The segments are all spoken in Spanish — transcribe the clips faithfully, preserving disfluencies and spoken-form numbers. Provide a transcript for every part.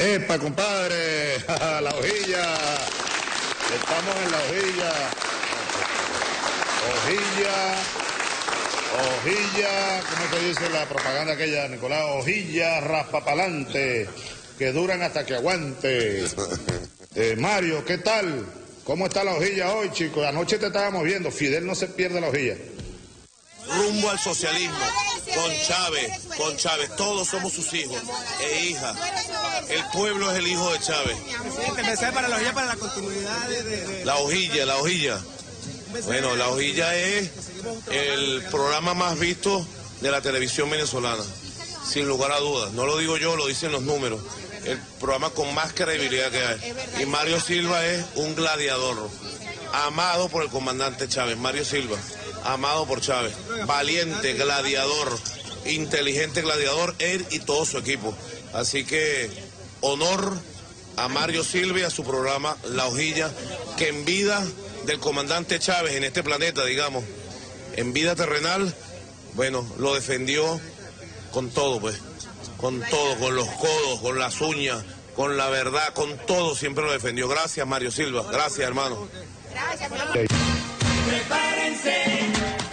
¡Epa, compadre! ¡La hojilla! Estamos en la hojilla. Hojilla. Hojilla. ¿Cómo te dice la propaganda aquella, Nicolás? Hojilla raspapalante, que duran hasta que aguante. Eh, Mario, ¿qué tal? ¿Cómo está la hojilla hoy, chicos? Anoche te estábamos viendo. Fidel no se pierde la hojilla. Rumbo al socialismo, con Chávez, con Chávez, todos somos sus hijos e hijas. El pueblo es el hijo de Chávez. Presidente, mensaje para la hojilla, para la continuidad de... de... La hojilla, la hojilla. Bueno, la hojilla es el programa más visto de la televisión venezolana, sin lugar a dudas. No lo digo yo, lo dicen los números. El programa con más credibilidad que hay. Y Mario Silva es un gladiador, amado por el comandante Chávez. Mario Silva, amado por Chávez, valiente, gladiador, inteligente gladiador, él y todo su equipo. Así que honor a Mario Silva y a su programa La Hojilla, que en vida del comandante Chávez en este planeta, digamos, en vida terrenal, bueno, lo defendió con todo, pues, con todo, con los codos, con las uñas, con la verdad, con todo, siempre lo defendió. Gracias, Mario Silva, gracias, hermano. Gracias, Okay. Prepárense.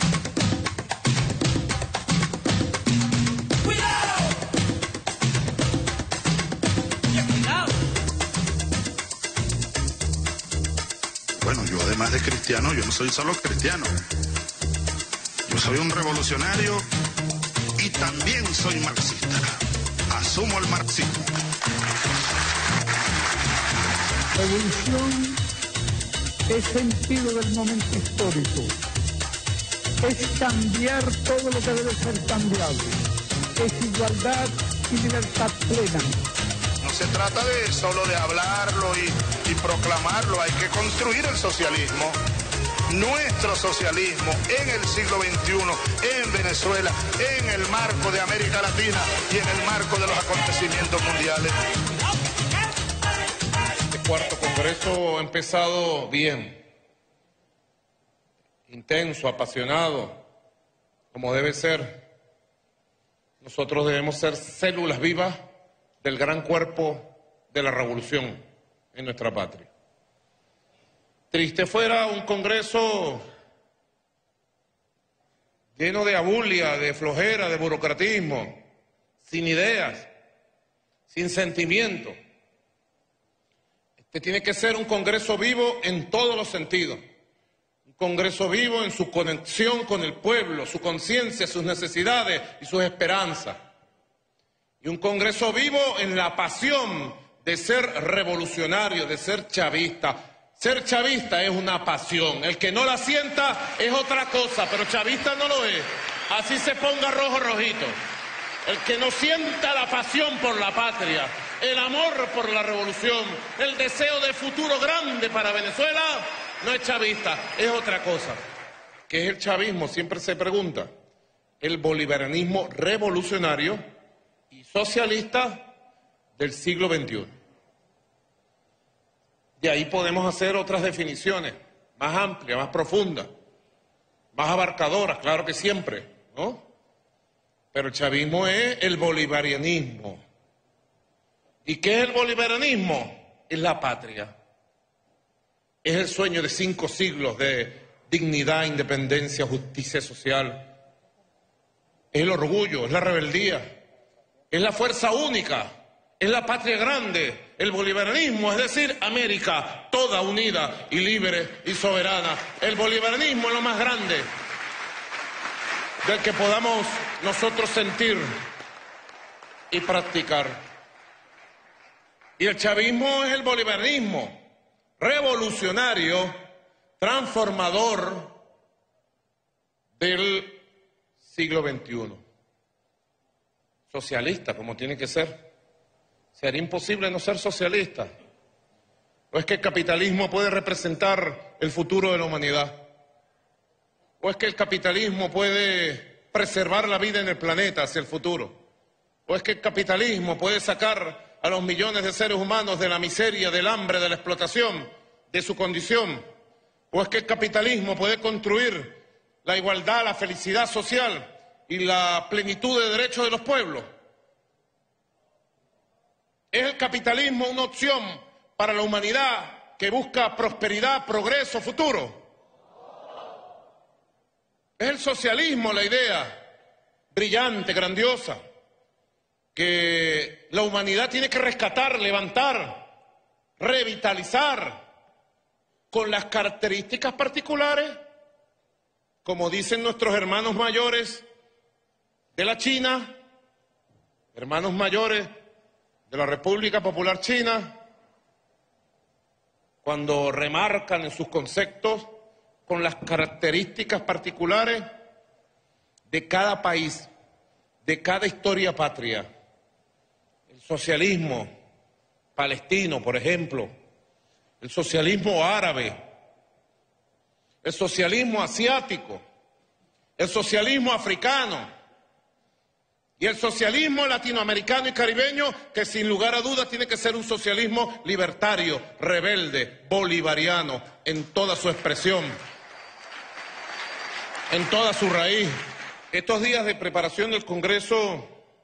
Bueno, yo además de cristiano, yo no soy solo cristiano. Yo soy un revolucionario y también soy marxista. Asumo el marxismo. Revolución es sentido del momento histórico. Es cambiar todo lo que debe ser cambiable. Es igualdad y libertad plena. No se trata de solo de hablarlo y, y proclamarlo, hay que construir el socialismo, nuestro socialismo en el siglo veintiuno, en Venezuela, en el marco de América Latina y en el marco de los acontecimientos mundiales. Este cuarto congreso ha empezado bien, intenso, apasionado, como debe ser. Nosotros debemos ser células vivas del gran cuerpo de la revolución en nuestra patria. Triste fuera un congreso lleno de abulia, de flojera, de burocratismo, sin ideas, sin sentimiento. Este tiene que ser un congreso vivo en todos los sentidos. Un congreso vivo en su conexión con el pueblo, su conciencia, sus necesidades y sus esperanzas. Y un congreso vivo en la pasión de ser revolucionario, de ser chavista. Ser chavista es una pasión. El que no la sienta es otra cosa, pero chavista no lo es. Así se ponga rojo rojito. El que no sienta la pasión por la patria, el amor por la revolución, el deseo de futuro grande para Venezuela, no es chavista, es otra cosa. ¿Qué es el chavismo? Siempre se pregunta. El bolivarianismo revolucionario y socialista del siglo veintiuno. De ahí podemos hacer otras definiciones, más amplias, más profundas, más abarcadoras, claro que siempre, ¿no? Pero el chavismo es el bolivarianismo. ¿Y qué es el bolivarianismo? Es la patria. Es el sueño de cinco siglos de dignidad, independencia, justicia social. Es el orgullo, es la rebeldía. Es la fuerza única, es la patria grande, el bolivarianismo, es decir, América, toda unida y libre y soberana. El bolivarianismo es lo más grande del que podamos nosotros sentir y practicar. Y el chavismo es el bolivarianismo, revolucionario, transformador del siglo veintiuno. Socialista, como tiene que ser. Sería imposible no ser socialista. ¿O es que el capitalismo puede representar el futuro de la humanidad? ¿O es que el capitalismo puede preservar la vida en el planeta hacia el futuro? ¿O es que el capitalismo puede sacar a los millones de seres humanos de la miseria, del hambre, de la explotación, de su condición? ¿O es que el capitalismo puede construir la igualdad, la felicidad social y la plenitud de derechos de los pueblos? ¿Es el capitalismo una opción para la humanidad que busca prosperidad, progreso, futuro? ¿Es el socialismo la idea brillante, grandiosa, que la humanidad tiene que rescatar, levantar, revitalizar con las características particulares, como dicen nuestros hermanos mayores de la China, hermanos mayores de la República Popular China, cuando remarcan en sus conceptos con las características particulares de cada país, de cada historia patria? El socialismo palestino, por ejemplo, el socialismo árabe, el socialismo asiático, el socialismo africano y el socialismo latinoamericano y caribeño, que sin lugar a dudas tiene que ser un socialismo libertario, rebelde, bolivariano, en toda su expresión, en toda su raíz. Estos días de preparación del Congreso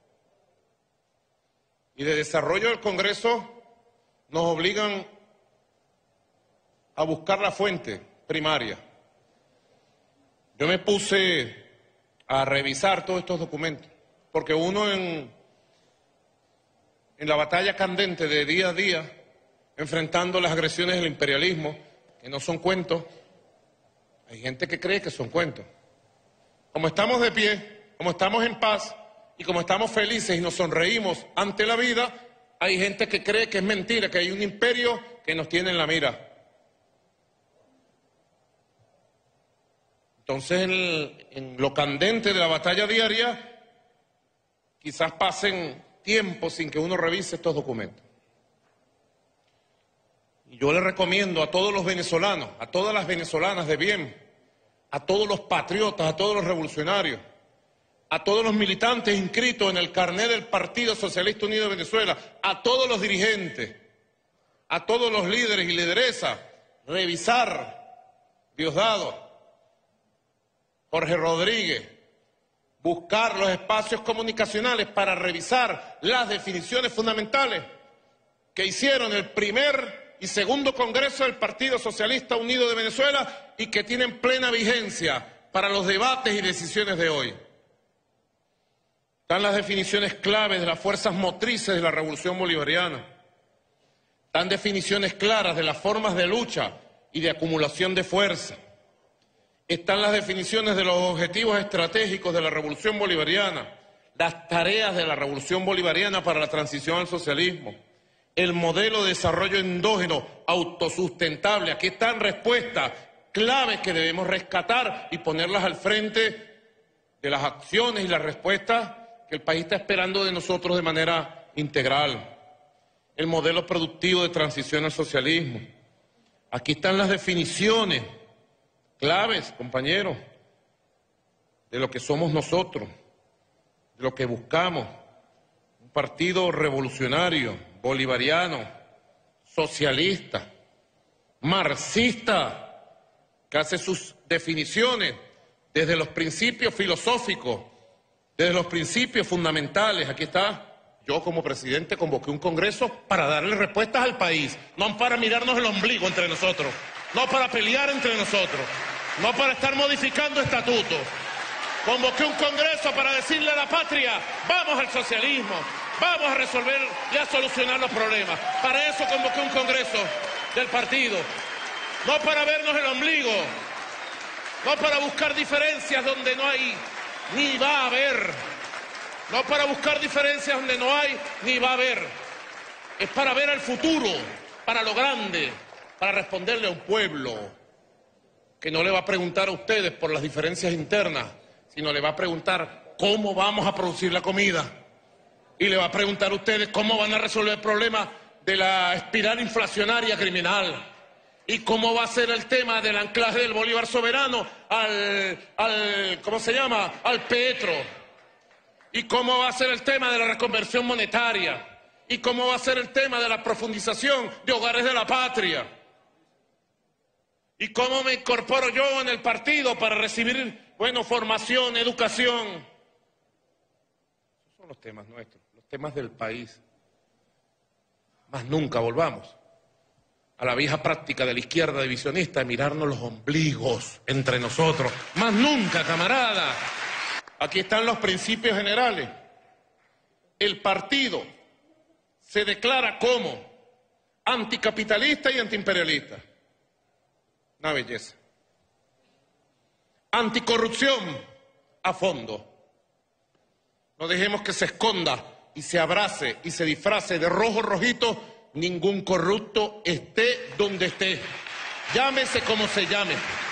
y de desarrollo del Congreso nos obligan a buscar la fuente primaria. Yo me puse a revisar todos estos documentos, porque uno en, en la batalla candente de día a día, enfrentando las agresiones del imperialismo, que no son cuentos, hay gente que cree que son cuentos. Como estamos de pie, como estamos en paz y como estamos felices y nos sonreímos ante la vida, hay gente que cree que es mentira, que hay un imperio que nos tiene en la mira. Entonces, en, el, en lo candente de la batalla diaria, quizás pasen tiempo sin que uno revise estos documentos. Y yo le recomiendo a todos los venezolanos, a todas las venezolanas de bien, a todos los patriotas, a todos los revolucionarios, a todos los militantes inscritos en el carnet del Partido Socialista Unido de Venezuela, a todos los dirigentes, a todos los líderes y lideresas, revisar Diosdado, Jorge Rodríguez, buscar los espacios comunicacionales para revisar las definiciones fundamentales que hicieron el primer y segundo Congreso del Partido Socialista Unido de Venezuela y que tienen plena vigencia para los debates y decisiones de hoy. Están las definiciones claves de las fuerzas motrices de la revolución bolivariana. Están definiciones claras de las formas de lucha y de acumulación de fuerza. Están las definiciones de los objetivos estratégicos de la revolución bolivariana, las tareas de la revolución bolivariana para la transición al socialismo, el modelo de desarrollo endógeno autosustentable. Aquí están respuestas claves que debemos rescatar y ponerlas al frente de las acciones y las respuestas que el país está esperando de nosotros de manera integral. El modelo productivo de transición al socialismo. Aquí están las definiciones claves, compañeros, de lo que somos nosotros, de lo que buscamos. Un partido revolucionario, bolivariano, socialista, marxista, que hace sus definiciones desde los principios filosóficos, desde los principios fundamentales. Aquí está. Yo como presidente convoqué un congreso para darle respuestas al país, no para mirarnos el ombligo entre nosotros, no para pelear entre nosotros, no para estar modificando estatutos. Convoqué un congreso para decirle a la patria, vamos al socialismo, vamos a resolver y a solucionar los problemas. Para eso convoqué un congreso del partido, no para vernos el ombligo, no para buscar diferencias donde no hay ni va a haber. No para buscar diferencias donde no hay ni va a haber. Es para ver al futuro, para lo grande, para responderle a un pueblo que no le va a preguntar a ustedes por las diferencias internas, sino le va a preguntar cómo vamos a producir la comida. Y le va a preguntar a ustedes cómo van a resolver el problema de la espiral inflacionaria criminal. Y cómo va a ser el tema del anclaje del Bolívar soberano al, al ¿cómo se llama?, al petro. Y cómo va a ser el tema de la reconversión monetaria. Y cómo va a ser el tema de la profundización de hogares de la patria. Y cómo me incorporo yo en el partido para recibir, bueno, formación, educación. Esos son los temas nuestros, los temas del país. Más nunca volvamos a la vieja práctica de la izquierda divisionista de mirarnos los ombligos entre nosotros. Más nunca, camarada. Aquí están los principios generales. El partido se declara como anticapitalista y antiimperialista. Una belleza. Anticorrupción a fondo. No dejemos que se esconda y se abrace y se disfrace de rojo rojito ningún corrupto, esté donde esté. Llámese como se llame.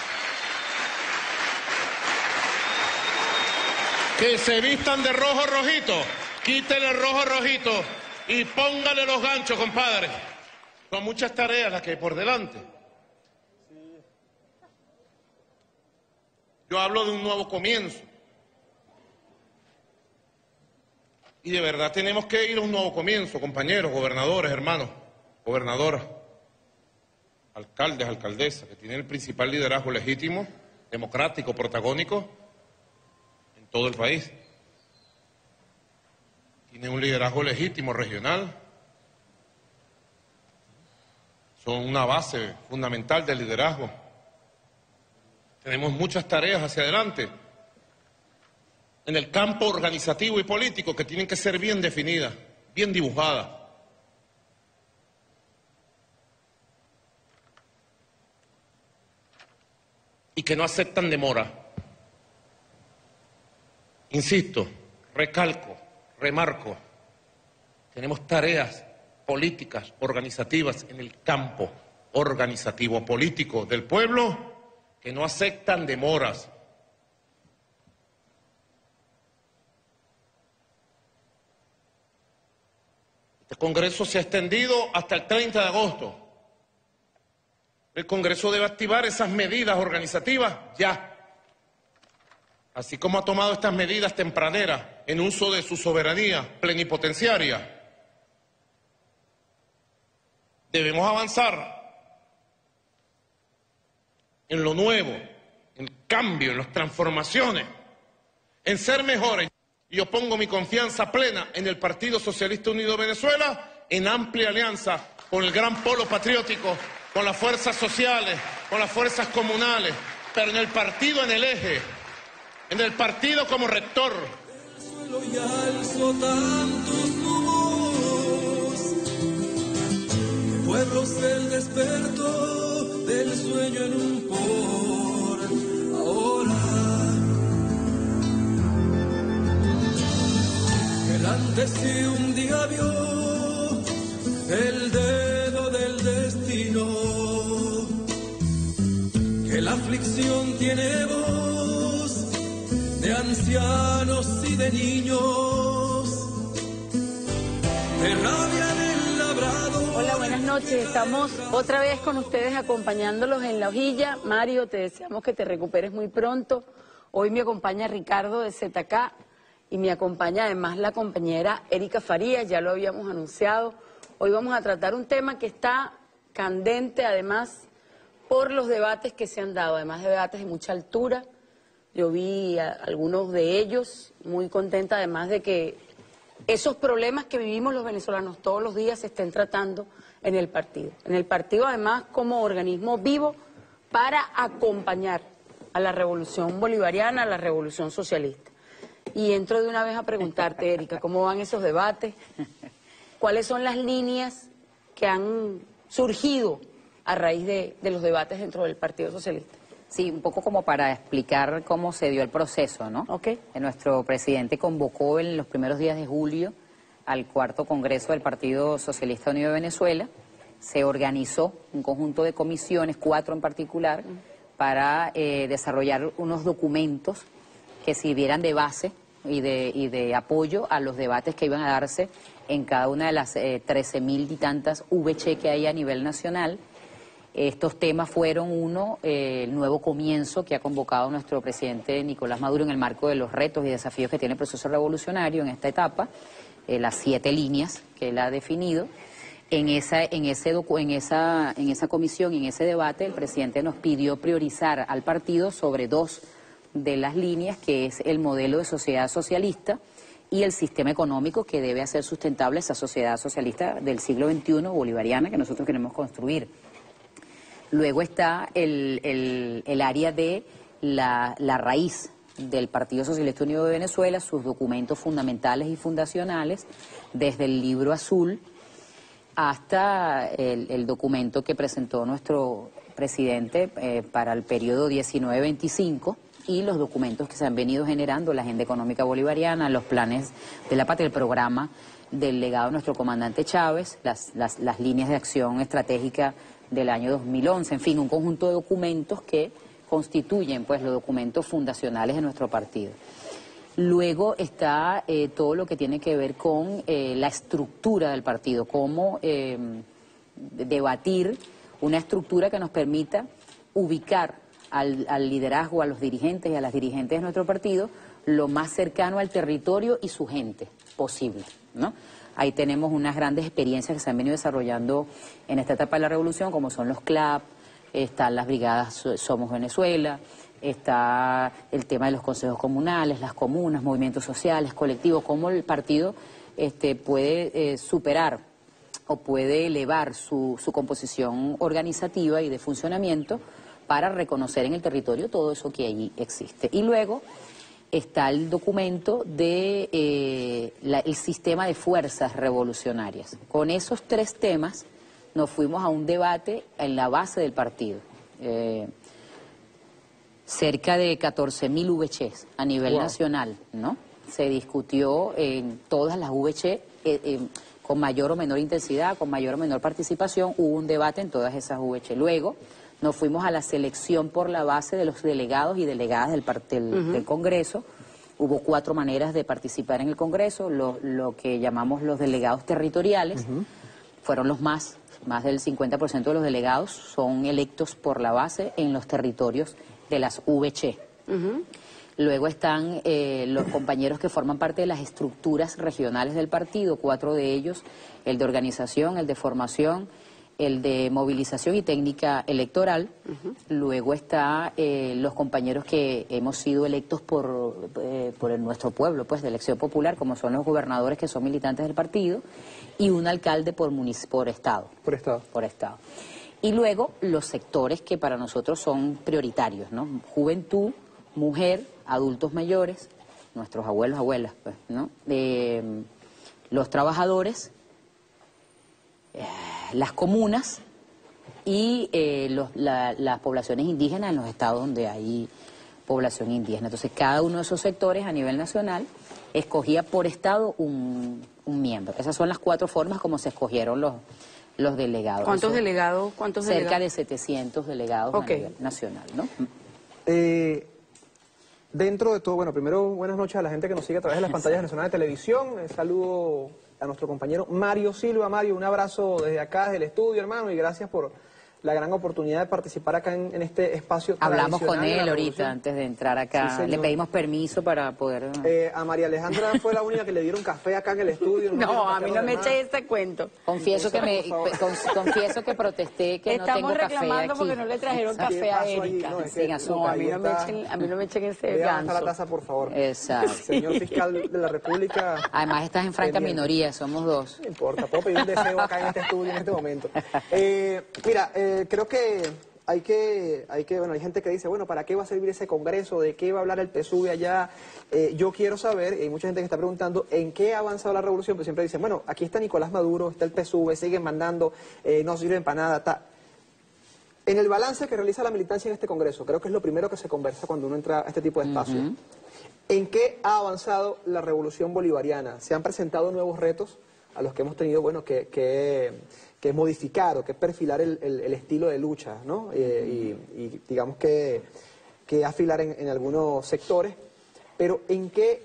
Que se vistan de rojo rojito, quítele el rojo rojito y póngale los ganchos, compadre. Son muchas tareas las que hay por delante. Yo hablo de un nuevo comienzo. Y de verdad tenemos que ir a un nuevo comienzo, compañeros, gobernadores, hermanos, gobernadoras, alcaldes, alcaldesas, que tienen el principal liderazgo legítimo, democrático, protagónico en todo el país. Tienen un liderazgo legítimo regional. Son una base fundamental del liderazgo. Tenemos muchas tareas hacia adelante en el campo organizativo y político que tienen que ser bien definidas, bien dibujadas. Y que no aceptan demora. Insisto, recalco, remarco, tenemos tareas políticas, organizativas en el campo organizativo político del pueblo que no aceptan demoras. El Congreso se ha extendido hasta el treinta de agosto. El Congreso debe activar esas medidas organizativas ya. Así como ha tomado estas medidas tempraneras en uso de su soberanía plenipotenciaria, debemos avanzar en lo nuevo, en el cambio, en las transformaciones, en ser mejores. Y yo pongo mi confianza plena en el Partido Socialista Unido de Venezuela, en amplia alianza con el gran polo patriótico, con las fuerzas sociales, con las fuerzas comunales, pero en el partido en el eje, en el partido como rector. Y alzo tantos humos, que pueblo se despertó del sueño en un por ahora. El antes y un día vio el dedo del destino, que la aflicción tiene voz de ancianos y de niños, de rabia del labrado. Hola, buenas noches. Estamos otra vez con ustedes acompañándolos en La Hojilla. Mario, te deseamos que te recuperes muy pronto. Hoy me acompaña Ricardo de Z K y me acompaña además la compañera Erika Farías, ya lo habíamos anunciado. Hoy vamos a tratar un tema que está candente además por los debates que se han dado, además de debates de mucha altura. Yo vi a algunos de ellos, muy contenta además de que esos problemas que vivimos los venezolanos todos los días se estén tratando en el partido. En el partido además como organismo vivo para acompañar a la revolución bolivariana, a la revolución socialista. Y entro de una vez a preguntarte, Erika, ¿cómo van esos debates? ¿Cuáles son las líneas que han surgido a raíz de, de los debates dentro del Partido Socialista? Sí, un poco como para explicar cómo se dio el proceso, ¿no? Okay. Nuestro presidente convocó en los primeros días de julio al cuarto Congreso del Partido Socialista Unido de Venezuela. Se organizó un conjunto de comisiones, cuatro en particular, para eh, desarrollar unos documentos que sirvieran de base y de, y de apoyo a los debates que iban a darse en cada una de las eh, trece mil y tantas V C que hay a nivel nacional. Estos temas fueron, uno, eh, el nuevo comienzo que ha convocado nuestro presidente Nicolás Maduro en el marco de los retos y desafíos que tiene el proceso revolucionario en esta etapa, eh, las siete líneas que él ha definido. En esa, en, ese docu en, esa, en esa comisión y en ese debate el presidente nos pidió priorizar al partido sobre dos de las líneas, que es el modelo de sociedad socialista y el sistema económico que debe hacer sustentable esa sociedad socialista del siglo veintiuno bolivariana que nosotros queremos construir. Luego está el, el, el área de la, la raíz del Partido Socialista Unido de Venezuela, sus documentos fundamentales y fundacionales, desde el Libro Azul hasta el, el documento que presentó nuestro presidente eh, para el periodo diecinueve veinticinco, y los documentos que se han venido generando, la Agenda Económica Bolivariana, los planes de la patria, el programa del legado de nuestro comandante Chávez, las, las, las líneas de acción estratégica del año dos mil once, en fin, un conjunto de documentos que constituyen pues los documentos fundacionales de nuestro partido. Luego está eh, todo lo que tiene que ver con eh, la estructura del partido, cómo eh, debatir una estructura que nos permita ubicar al, al liderazgo, a los dirigentes y a las dirigentes de nuestro partido lo más cercano al territorio y su gente posible, ¿no? Ahí tenemos unas grandes experiencias que se han venido desarrollando en esta etapa de la revolución, como son los C L A P, están las brigadas Somos Venezuela, está el tema de los consejos comunales, las comunas, movimientos sociales, colectivos, cómo el partido este, puede eh, superar o puede elevar su, su composición organizativa y de funcionamiento para reconocer en el territorio todo eso que allí existe. Y luego está el documento de eh, la, el sistema de fuerzas revolucionarias. Con esos tres temas nos fuimos a un debate en la base del partido. Eh, cerca de catorce mil V Chs a nivel wow. nacional, ¿no? Se discutió en todas las V Ch, eh, eh, con mayor o menor intensidad, con mayor o menor participación, hubo un debate en todas esas V Ch. Luego nos fuimos a la selección por la base de los delegados y delegadas del, del, uh-huh. del Congreso. Hubo cuatro maneras de participar en el Congreso, lo, lo que llamamos los delegados territoriales, uh-huh. fueron los más, más del cincuenta por ciento de los delegados son electos por la base en los territorios de las V Ch. Uh-huh. Luego están eh, los compañeros que forman parte de las estructuras regionales del partido, cuatro de ellos, el de organización, el de formación, el de movilización y técnica electoral. Uh-huh. Luego está eh, los compañeros que hemos sido electos por, eh, por el, nuestro pueblo, pues de elección popular, como son los gobernadores que son militantes del partido, y un alcalde por, munic- por estado. Por estado. Por estado. Y luego los sectores que para nosotros son prioritarios, ¿no? Juventud, mujer, adultos mayores, nuestros abuelos, abuelas, pues, ¿no? Eh, los trabajadores, eh, las comunas y eh, los, la, las poblaciones indígenas en los estados donde hay población indígena. Entonces, cada uno de esos sectores a nivel nacional escogía por estado un, un miembro. Esas son las cuatro formas como se escogieron los... los delegados. ¿Cuántos Eso, delegados? ¿Cuántos cerca delegados? de setecientos delegados okay. a nivel nacional, ¿no? Eh, dentro de todo, bueno, primero buenas noches a la gente que nos sigue a través de las pantallas nacionales de televisión. Eh, saludo a nuestro compañero Mario Silva. Mario, un abrazo desde acá, desde el estudio, hermano, y gracias por la gran oportunidad de participar acá en, en este espacio. Hablamos con él ahorita antes de entrar acá, sí, le pedimos permiso para poder... Eh, a María Alejandra fue la única que le dieron café acá en el estudio. No, no a mí no me eché ese cuento. Confieso que me con, confieso que protesté que Estamos no tengo café aquí. Estamos reclamando porque no le trajeron café a Erika. No, es sin que, azúcar. No, a mí no me echen, a mí no me echen ese ganso. la taza, por favor. Exacto. Señor fiscal de la República. Además estás en franca pendiente. Minoría, somos dos. No importa, puedo pedir un deseo acá en este estudio en este momento. Eh, mira, eh, creo que Hay que, hay que, bueno, hay gente que dice, bueno, ¿para qué va a servir ese congreso? ¿De qué va a hablar el P S U V allá? Eh, yo quiero saber, y hay mucha gente que está preguntando, ¿en qué ha avanzado la revolución? Pues siempre dicen, bueno, aquí está Nicolás Maduro, está el P S U V, siguen mandando, eh, no sirven para nada, ta. En el balance que realiza la militancia en este congreso, creo que es lo primero que se conversa cuando uno entra a este tipo de espacio. Uh-huh. ¿En qué ha avanzado la revolución bolivariana? ¿Se han presentado nuevos retos a los que hemos tenido, bueno, que... que que es modificar o que es perfilar el, el, el estilo de lucha, ¿no? Eh, y, y digamos que, que afilar en, en algunos sectores, pero ¿en qué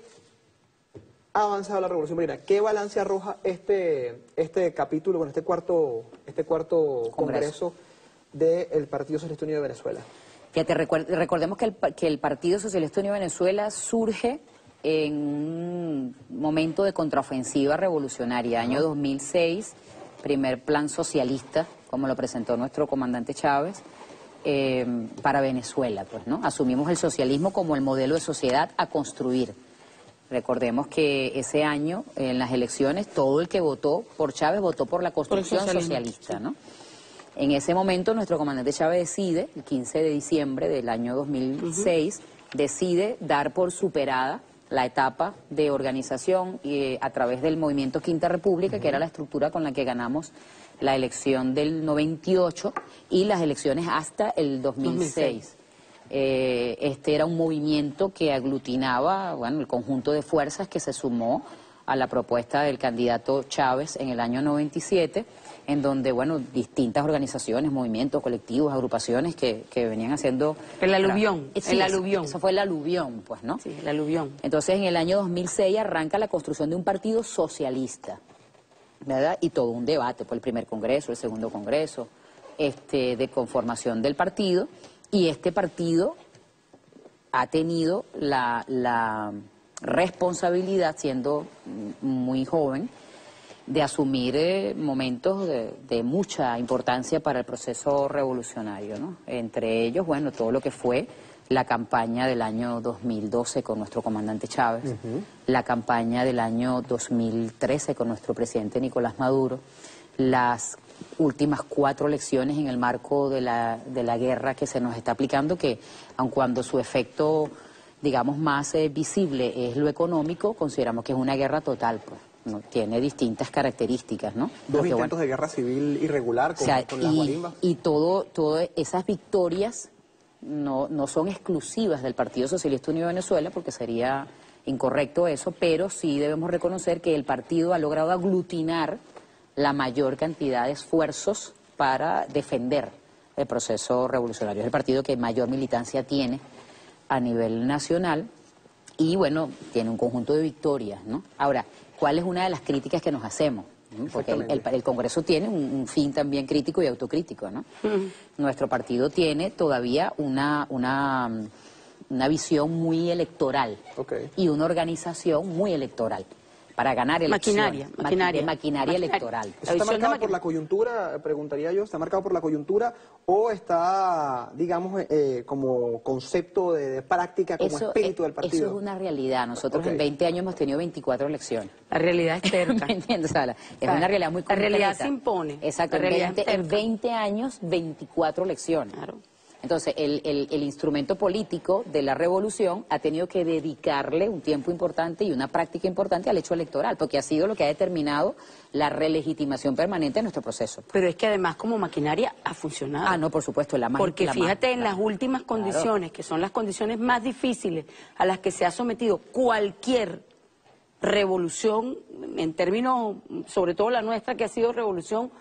ha avanzado la revolución bolivariana? ¿Qué balance arroja este, este capítulo, bueno, este cuarto, este cuarto congreso, congreso del Partido Socialista Unido de Venezuela? Fíjate, recuer, recordemos que el, que el Partido Socialista Unido de Venezuela surge en un momento de contraofensiva revolucionaria, año dos mil seis, primer plan socialista, como lo presentó nuestro comandante Chávez, eh, para Venezuela, pues, ¿no? Asumimos el socialismo como el modelo de sociedad a construir. Recordemos que ese año, en las elecciones, todo el que votó por Chávez votó por la construcción Por socialista, ¿no? En ese momento, nuestro comandante Chávez decide, el quince de diciembre del año dos mil seis, uh-huh. decide dar por superada la etapa de organización y, a través del movimiento Quinta República, uh-huh. que era la estructura con la que ganamos la elección del noventa y ocho y las elecciones hasta el dos mil seis. dos mil seis. Eh, este era un movimiento que aglutinaba, bueno, el conjunto de fuerzas que se sumó a la propuesta del candidato Chávez en el año noventa y siete, en donde, bueno, distintas organizaciones, movimientos, colectivos, agrupaciones que, que venían haciendo... El aluvión, sí, el aluvión. Eso fue el aluvión, pues, ¿no? Sí, el aluvión. Entonces, en el año dos mil seis arranca la construcción de un partido socialista, ¿verdad? Y todo un debate, por el primer congreso, el segundo congreso, este, de conformación del partido. Y este partido ha tenido la, la responsabilidad, siendo muy joven, de asumir eh, momentos de, de mucha importancia para el proceso revolucionario, ¿no? Entre ellos, bueno, todo lo que fue la campaña del año dos mil doce con nuestro comandante Chávez, uh-huh. la campaña del año dos mil trece con nuestro presidente Nicolás Maduro, las últimas cuatro elecciones en el marco de la, de la guerra que se nos está aplicando, que aun cuando su efecto, digamos, más eh, visible es lo económico, consideramos que es una guerra total, pues, ¿no? Tiene distintas características, ¿no? Dos Porque, intentos bueno, de guerra civil irregular con, o sea, con las y, guarimbas. Y todo, todo esas victorias no, no son exclusivas del Partido Socialista Unido de Venezuela, porque sería incorrecto eso, pero sí debemos reconocer que el partido ha logrado aglutinar la mayor cantidad de esfuerzos para defender el proceso revolucionario. Es el partido que mayor militancia tiene a nivel nacional y, bueno, tiene un conjunto de victorias, ¿no? Ahora, ¿cuál es una de las críticas que nos hacemos? Porque el, el, el Congreso tiene un, un fin también crítico y autocrítico, ¿no? Uh-huh. Nuestro partido tiene todavía una, una, una visión muy electoral, okay. y una organización muy electoral para ganar elecciones. Maquinaria, maquinaria. Maquinaria electoral. ¿Eso está marcado por la coyuntura, preguntaría yo, está marcado por la coyuntura o está, digamos, eh, como concepto de, de práctica, como eso, espíritu del partido? Eso es una realidad. Nosotros okay. en veinte años hemos tenido veinticuatro elecciones. La realidad es terca. ¿Me entiendes? O sea, la, es claro. una realidad muy concreta. La realidad se impone. Exacto, en veinte, en veinte años, veinticuatro elecciones. Claro. Entonces, el, el, el instrumento político de la revolución ha tenido que dedicarle un tiempo importante y una práctica importante al hecho electoral, porque ha sido lo que ha determinado la relegitimación permanente de nuestro proceso. Pero es que además como maquinaria ha funcionado. Ah, no, por supuesto, la más... Porque la fíjate más, en la, las últimas condiciones, claro. que son las condiciones más difíciles a las que se ha sometido cualquier revolución, en términos, sobre todo la nuestra, que ha sido revolución,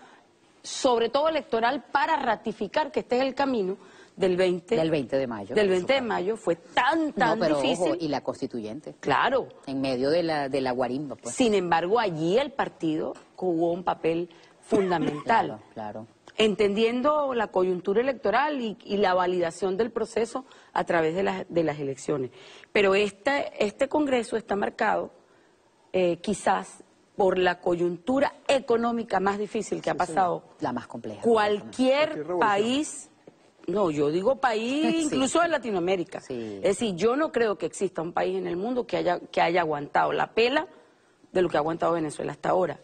sobre todo electoral, para ratificar que este es el camino. Del veinte, del veinte de mayo. Del veinte de mayo fue tan, tan no, pero, difícil. Ojo, y la constituyente. Claro. En medio de la, de la guarimba, pues. Sin embargo, allí el partido jugó un papel fundamental. Claro, claro. Entendiendo la coyuntura electoral y, y la validación del proceso a través de, la, de las elecciones. Pero este, este Congreso está marcado, eh, quizás, por la coyuntura económica más difícil que sí, ha pasado. Sí, la más compleja. Cualquier país... No, yo digo país, incluso sí. en Latinoamérica. Sí. Es decir, yo no creo que exista un país en el mundo que haya, que haya aguantado la pela de lo que ha aguantado Venezuela hasta ahora.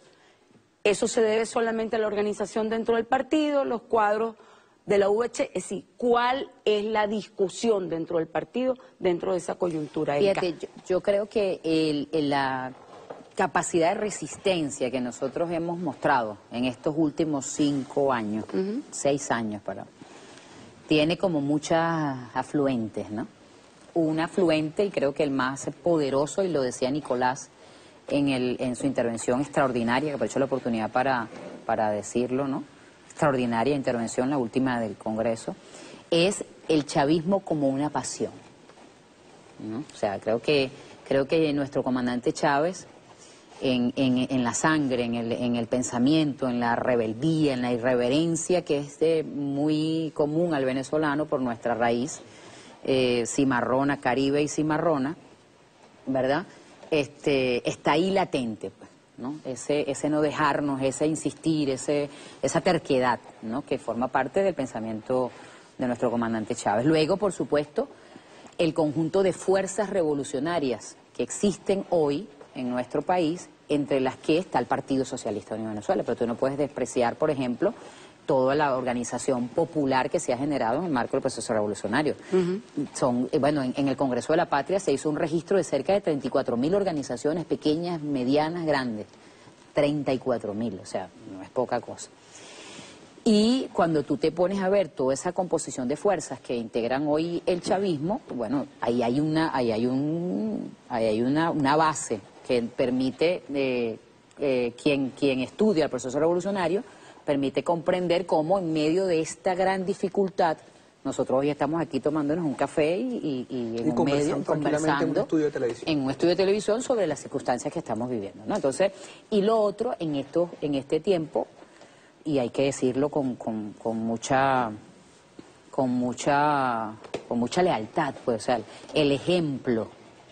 Eso se debe solamente a la organización dentro del partido, los cuadros de la U H. Es decir, ¿cuál es la discusión dentro del partido, dentro de esa coyuntura? Fíjate, yo, yo creo que el, el, la capacidad de resistencia que nosotros hemos mostrado en estos últimos cinco años, uh-huh. seis años para... tiene como muchas afluentes, ¿no? Un afluente, y creo que el más poderoso, y lo decía Nicolás en, el, en su intervención extraordinaria, que aprovecho la oportunidad para, para decirlo, ¿no? Extraordinaria intervención, la última del Congreso, es el chavismo como una pasión, ¿no? O sea, creo que, creo que nuestro comandante Chávez... En, en, en la sangre, en el, en el pensamiento, en la rebeldía, en la irreverencia que es de, muy común al venezolano por nuestra raíz eh, cimarrona, caribe y cimarrona, ¿verdad? Este, está ahí latente, pues, ¿no? Ese, ese no dejarnos, ese insistir, ese, esa terquedad, ¿no? Que forma parte del pensamiento de nuestro comandante Chávez. Luego, por supuesto, el conjunto de fuerzas revolucionarias que existen hoy en nuestro país, entre las que está el Partido Socialista Unido de Venezuela, pero tú no puedes despreciar, por ejemplo, toda la organización popular que se ha generado en el marco del proceso revolucionario. Uh-huh. Son, eh, bueno, en, en el Congreso de la Patria se hizo un registro de cerca de treinta y cuatro mil organizaciones, pequeñas, medianas, grandes. treinta y cuatro mil, o sea, no es poca cosa. Y cuando tú te pones a ver toda esa composición de fuerzas que integran hoy el chavismo, bueno, ahí hay una, ahí hay un, ahí hay una, una base que permite, eh, eh, quien, quien estudia el proceso revolucionario, permite comprender cómo en medio de esta gran dificultad, nosotros hoy estamos aquí tomándonos un café y, y, y en y un medio conversando en un estudio de televisión. En un estudio de televisión sobre las circunstancias que estamos viviendo, ¿no? Entonces, y lo otro, en esto, en este tiempo, y hay que decirlo con, con, con mucha con mucha con mucha lealtad, pues, o sea, el ejemplo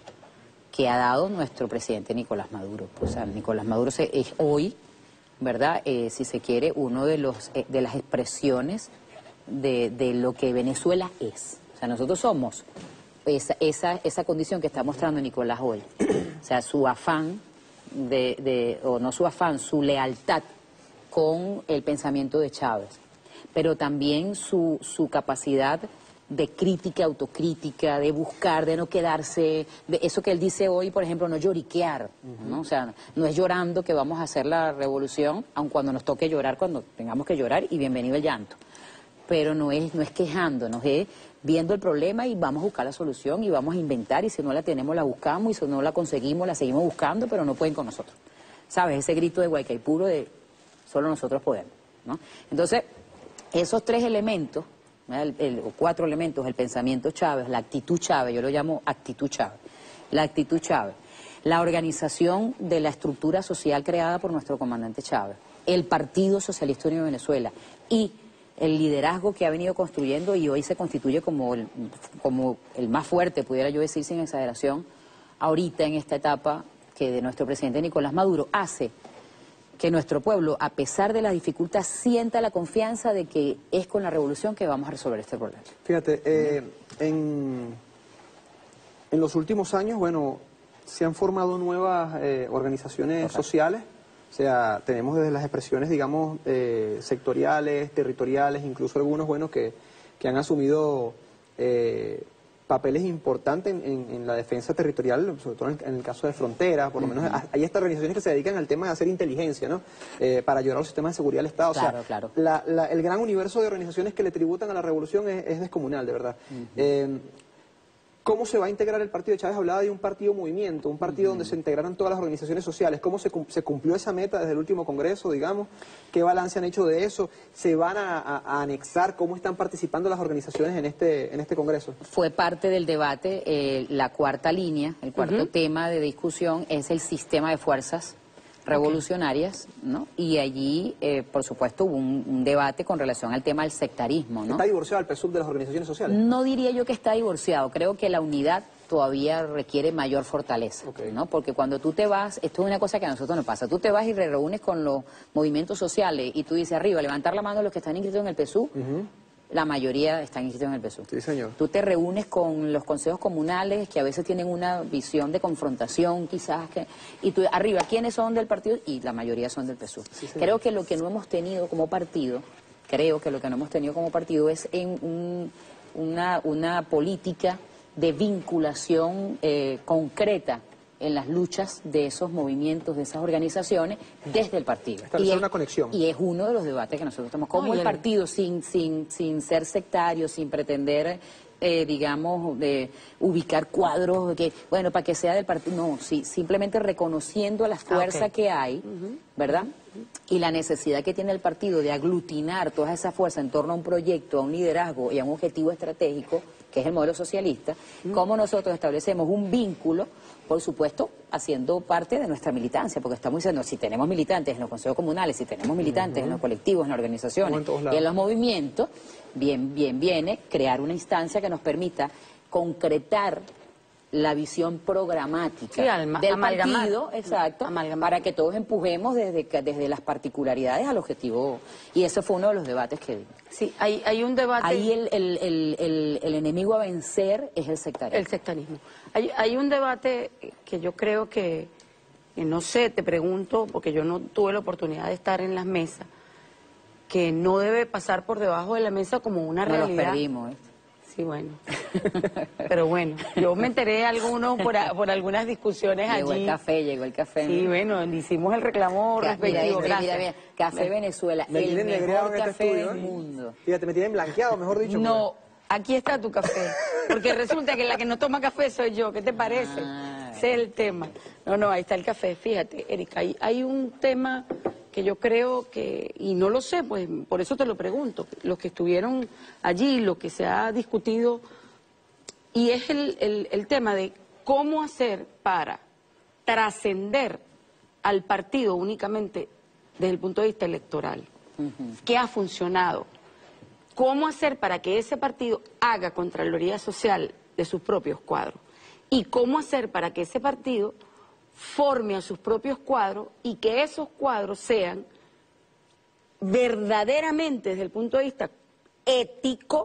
que ha dado nuestro presidente Nicolás Maduro. Pues, o sea, Nicolás Maduro se, es hoy, ¿verdad? Eh, si se quiere, uno de los eh, de las expresiones de, de lo que Venezuela es. O sea, nosotros somos esa, esa, esa condición que está mostrando Nicolás hoy. O sea, su afán, de, de, o no su afán, su lealtad con el pensamiento de Chávez, pero también su, su capacidad de crítica, autocrítica, de buscar, de no quedarse, de eso que él dice hoy, por ejemplo, no lloriquear, uh-huh. ¿no? O sea, no es llorando que vamos a hacer la revolución, aun cuando nos toque llorar, cuando tengamos que llorar, y bienvenido el llanto. Pero no es, no es quejándonos, es viendo el problema y vamos a buscar la solución y vamos a inventar, y si no la tenemos la buscamos, y si no la conseguimos la seguimos buscando, pero no pueden con nosotros. ¿Sabes? Ese grito de Guaycaipuro de solo nosotros podemos, ¿no? Entonces, esos tres elementos, El, el, o cuatro elementos, el pensamiento Chávez, la actitud Chávez, yo lo llamo actitud Chávez, la actitud Chávez, la organización de la estructura social creada por nuestro comandante Chávez, el Partido Socialista Unido de Venezuela y el liderazgo que ha venido construyendo y hoy se constituye como el, como el más fuerte, pudiera yo decir sin exageración, ahorita en esta etapa que de nuestro presidente Nicolás Maduro hace que nuestro pueblo, a pesar de la dificultad, sienta la confianza de que es con la revolución que vamos a resolver este problema. Fíjate, eh, en, en los últimos años, bueno, se han formado nuevas eh, organizaciones Correcto. sociales, o sea, tenemos desde las expresiones, digamos, eh, sectoriales, territoriales, incluso algunos, bueno, que, que han asumido eh, papeles importantes en, en, en la defensa territorial, sobre todo en, en el caso de fronteras, por lo menos uh-huh. hay estas organizaciones que se dedican al tema de hacer inteligencia, ¿no? Eh, para ayudar a los sistemas de seguridad del Estado. Claro, o sea, claro. La, la, el gran universo de organizaciones que le tributan a la revolución es, es descomunal, de verdad. Uh-huh. eh, ¿Cómo se va a integrar el partido? Chávez hablaba de un partido movimiento, un partido uh-huh. donde se integraran todas las organizaciones sociales. ¿Cómo se, se cumplió esa meta desde el último Congreso, digamos? ¿Qué balance han hecho de eso? ¿Se van a, a, a anexar? ¿Cómo están participando las organizaciones en este, en este Congreso? Fue parte del debate, eh, la cuarta línea, el cuarto uh-huh. tema de discusión es el sistema de fuerzas revolucionarias, okay. ¿no? Y allí, eh, por supuesto, hubo un, un debate con relación al tema del sectarismo, ¿no? ¿Está divorciado el P S U V de las organizaciones sociales? No diría yo que está divorciado, creo que la unidad todavía requiere mayor fortaleza, okay. ¿no? Porque cuando tú te vas, esto es una cosa que a nosotros nos pasa, tú te vas y te reúnes con los movimientos sociales y tú dices arriba, levantar la mano los que están inscritos en el P S U V, uh-huh. la mayoría están inscritos en el P S U V. Sí, señor. Tú te reúnes con los consejos comunales que a veces tienen una visión de confrontación quizás, que, y tú arriba, ¿quiénes son del partido? Y la mayoría son del P S U V. Sí, creo que lo que no hemos tenido como partido, creo que lo que no hemos tenido como partido es en un, una, una política de vinculación eh, concreta en las luchas de esos movimientos, de esas organizaciones, desde el partido. Establecer una conexión. Y es uno de los debates que nosotros tenemos. Como el partido, sin, sin, sin ser sectario, sin pretender, eh, digamos, de ubicar cuadros, que bueno, para que sea del partido, no, sí, simplemente reconociendo la fuerza ah, okay. que hay, uh-huh. ¿verdad? Uh-huh. Y la necesidad que tiene el partido de aglutinar toda esa fuerza en torno a un proyecto, a un liderazgo y a un objetivo estratégico, que es el modelo socialista, uh-huh. cómo nosotros establecemos un vínculo, por supuesto, haciendo parte de nuestra militancia, porque estamos diciendo, si tenemos militantes en los consejos comunales, si tenemos militantes uh-huh. en los colectivos, en las organizaciones en y en los movimientos, bien, bien viene crear una instancia que nos permita concretar la visión programática Sí, alma- del amalgamar. partido, exacto, para que todos empujemos desde, que- desde las particularidades al objetivo. Y ese fue uno de los debates que dimos. Sí, hay, hay un debate... Ahí el, el, el, el, el enemigo a vencer es el sectarismo. El sectarismo. Hay, hay un debate que yo creo que, que, no sé, te pregunto, porque yo no tuve la oportunidad de estar en las mesas, que no debe pasar por debajo de la mesa como una No los realidad. perdimos, ¿eh? Sí, bueno. Pero bueno, yo me enteré de algunos por, a- por algunas discusiones Llegó allí. el café, llegó el café. Sí, bueno, hicimos el reclamo Mira, respectivo. mira, gracias. mira, mira, Café Venezuela, Me el tienen negreado mejor en este café estudio, del ¿eh? mundo. Fíjate, me tienen blanqueado, mejor dicho. No, aquí está tu café. Porque resulta que la que no toma café soy yo. ¿Qué te parece? Ah, Ese es el tema. No, no, ahí está el café. Fíjate, Erika, hay, hay un tema que yo creo que, y no lo sé, pues por eso te lo pregunto, los que estuvieron allí, lo que se ha discutido, y es el, el, el tema de cómo hacer para trascender al partido únicamente desde el punto de vista electoral. ¿Qué ha funcionado? ¿Cómo hacer para que ese partido haga Contraloría Social de sus propios cuadros? ¿Y cómo hacer para que ese partido forme a sus propios cuadros y que esos cuadros sean verdaderamente, desde el punto de vista ético,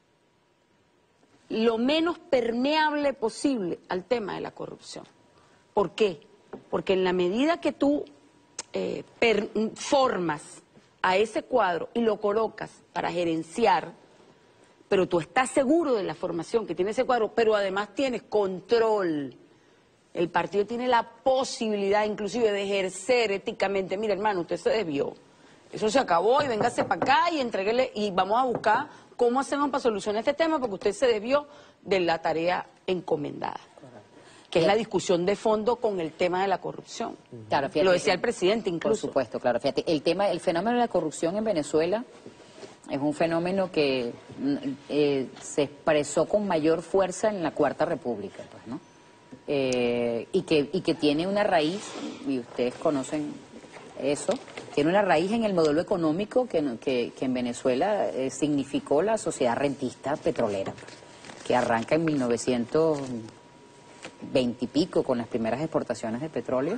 lo menos permeable posible al tema de la corrupción? ¿Por qué? Porque en la medida que tú eh, per- formas a ese cuadro y lo colocas para gerenciar, pero tú estás seguro de la formación que tiene ese cuadro, pero además tienes control. El partido tiene la posibilidad inclusive de ejercer éticamente. Mira, hermano, usted se desvió. Eso se acabó y véngase para acá y entréguele y vamos a buscar cómo hacemos para solucionar este tema porque usted se desvió de la tarea encomendada. Que es la discusión de fondo con el tema de la corrupción. Claro, fíjate, Lo decía el presidente incluso. Por supuesto, claro. Fíjate, el tema, el fenómeno de la corrupción en Venezuela es un fenómeno que mm, eh, se expresó con mayor fuerza en la Cuarta República, pues, ¿no? Eh, y que y que tiene una raíz, y ustedes conocen eso, tiene una raíz en el modelo económico que, no- que, que en Venezuela eh, significó la sociedad rentista petrolera, que arranca en mil novecientos veinte y pico con las primeras exportaciones de petróleo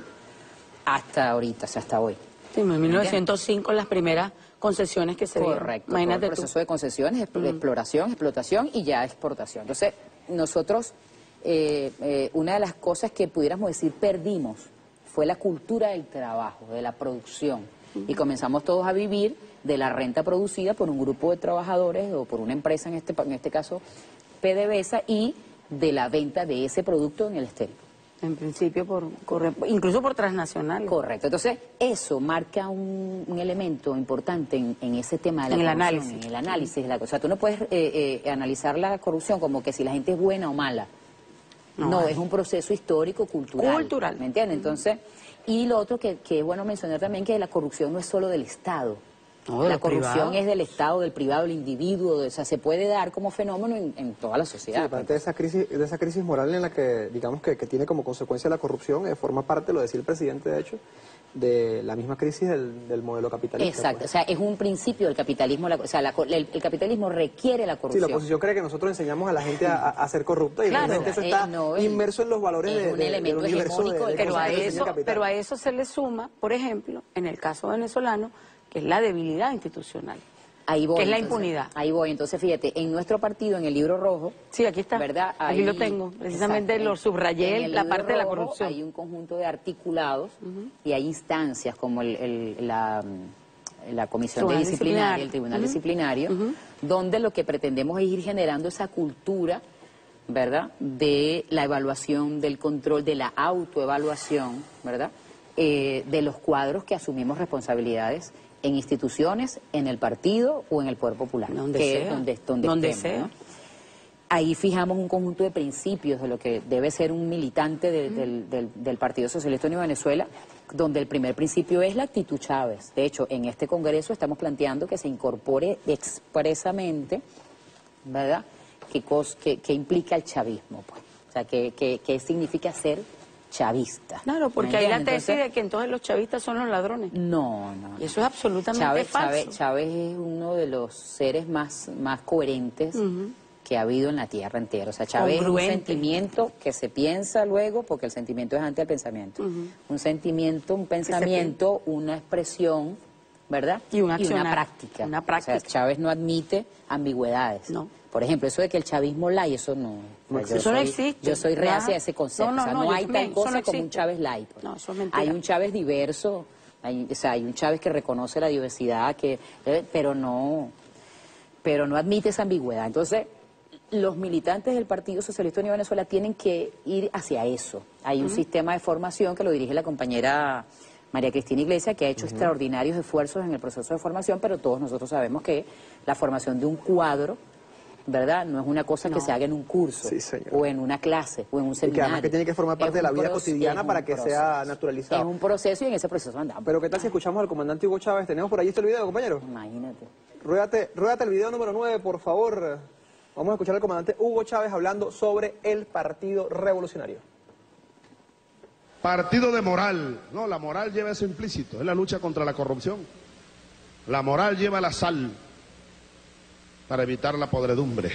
hasta ahorita, o sea, hasta hoy. Sí, en mil novecientos cinco las primeras concesiones que se dieron. Correcto, Imagínate todo el tú. proceso de concesiones, expl- exploración, explotación y ya exportación. Entonces, nosotros, eh, eh, una de las cosas que pudiéramos decir perdimos fue la cultura del trabajo, de la producción. Y comenzamos todos a vivir de la renta producida por un grupo de trabajadores o por una empresa, en este, pa- en este caso PDVSA, y de la venta de ese producto en el exterior. En principio, por, corre- incluso por transnacionales. Correcto. Entonces, eso marca un, un elemento importante en, en ese tema de la En el corrupción, análisis. en el análisis de la cosa. O sea, tú no puedes eh, eh, analizar la corrupción como que si la gente es buena o mala. No, No, hay. es un proceso histórico, cultural. Cultural. ¿Me entiendes? Entonces, y lo otro que, que es bueno mencionar también, que la corrupción no es solo del Estado. No, de la lo corrupción privado. es del Estado, del privado, del individuo, de- o sea, se puede dar como fenómeno en, en toda la Sí, sociedad. parte de esa crisis, de esa crisis moral en la que, digamos, que, que tiene como consecuencia la corrupción, eh, forma parte, lo decía el presidente, de hecho, de la misma crisis del, del modelo capitalista. Exacto, pues. o sea, es un principio del capitalismo, la- o sea, la co- el, el capitalismo requiere la Sí, corrupción. la oposición cree que nosotros enseñamos a la gente a, a- a ser corrupta y Claro, realmente eso eh, está no, el- inmerso en los valores es de, un de- elemento del universo hegemónico de, de del Pero a, cosas que eso, enseña Capital. pero a eso se le suma, por ejemplo, en el caso venezolano, que es la debilidad institucional. Ahí voy, que es la entonces, impunidad. Ahí voy, entonces fíjate, en nuestro partido, en el libro rojo, Sí, aquí está. ¿verdad? Aquí Ahí- lo tengo. Precisamente exacto, lo subrayé, en el la libro parte de la rojo corrupción. Hay un conjunto de articulados y hay instancias como el, el- la, la Comisión de Tribunal Disciplinaria, el disciplinario. Tribunal Ujú. Disciplinario, donde lo que pretendemos es ir generando esa cultura, ¿verdad?, de la evaluación, del control, de la autoevaluación, ¿verdad?, Eh, de los cuadros que asumimos responsabilidades en instituciones, en el partido o en el Poder Popular. Donde que es sea. donde, donde, Donde estemos, sea. ¿no? Ahí fijamos un conjunto de principios de lo que debe ser un militante de- del, del- del Partido Socialista Unido de Venezuela, donde el primer principio es la actitud Chávez. De hecho, en este Congreso estamos planteando que se incorpore expresamente, ¿verdad?, qué, cos- qué- qué implica el chavismo, pues. O sea, qué, qué- qué significa ser chavista. Claro, porque ¿Me hay la entiendes? tesis Entonces, de que entonces los chavistas son los ladrones. No, no. Y eso es absolutamente Chávez, falso. Chávez, Chávez es uno de los seres más, más coherentes que ha habido en la tierra entera. O sea, Chávez Congruente. es un sentimiento que se piensa luego, porque el sentimiento es antes del pensamiento. Ujú. Un sentimiento, un pensamiento, una expresión, ¿verdad? Y un accionar. práctica. Una práctica. O sea, Chávez no admite ambigüedades. No. Por ejemplo, eso de que el chavismo light, eso no. No O sea, yo existe. Eso no soy- existe. Yo soy reacia Nada. a ese concepto. No, no, o sea, no, no, yo hay también. tal Eso cosa no como un existe. Chávez light. pues. No, eso es mentira. Hay un Chávez diverso, hay, o sea, hay un Chávez que reconoce la diversidad, que, eh, pero no, pero no admite esa ambigüedad. Entonces, los militantes del Partido Socialista Unido de Venezuela tienen que ir hacia eso. Hay un Ujú. sistema de formación que lo dirige la compañera María Cristina Iglesias, que ha hecho extraordinarios esfuerzos en el proceso de formación, pero todos nosotros sabemos que la formación de un cuadro, ¿verdad?, no es una cosa que No. se haga en un curso, Sí, señor. o en una clase, o en un Y que seminario. además que tiene que formar parte Es de la un vida proce- cotidiana es para un que proceso. sea naturalizado. Es un proceso y en ese proceso andamos. Pero ¿qué tal si escuchamos al comandante Hugo Chávez? ¿Tenemos por ahí este video, compañero? Imagínate. Ruédate, ruédate el video número nueve, por favor. Vamos a escuchar al comandante Hugo Chávez hablando sobre el Partido Revolucionario. Partido de moral. No, la moral lleva eso implícito. Es la lucha contra la corrupción. La moral lleva la sal para evitar la podredumbre.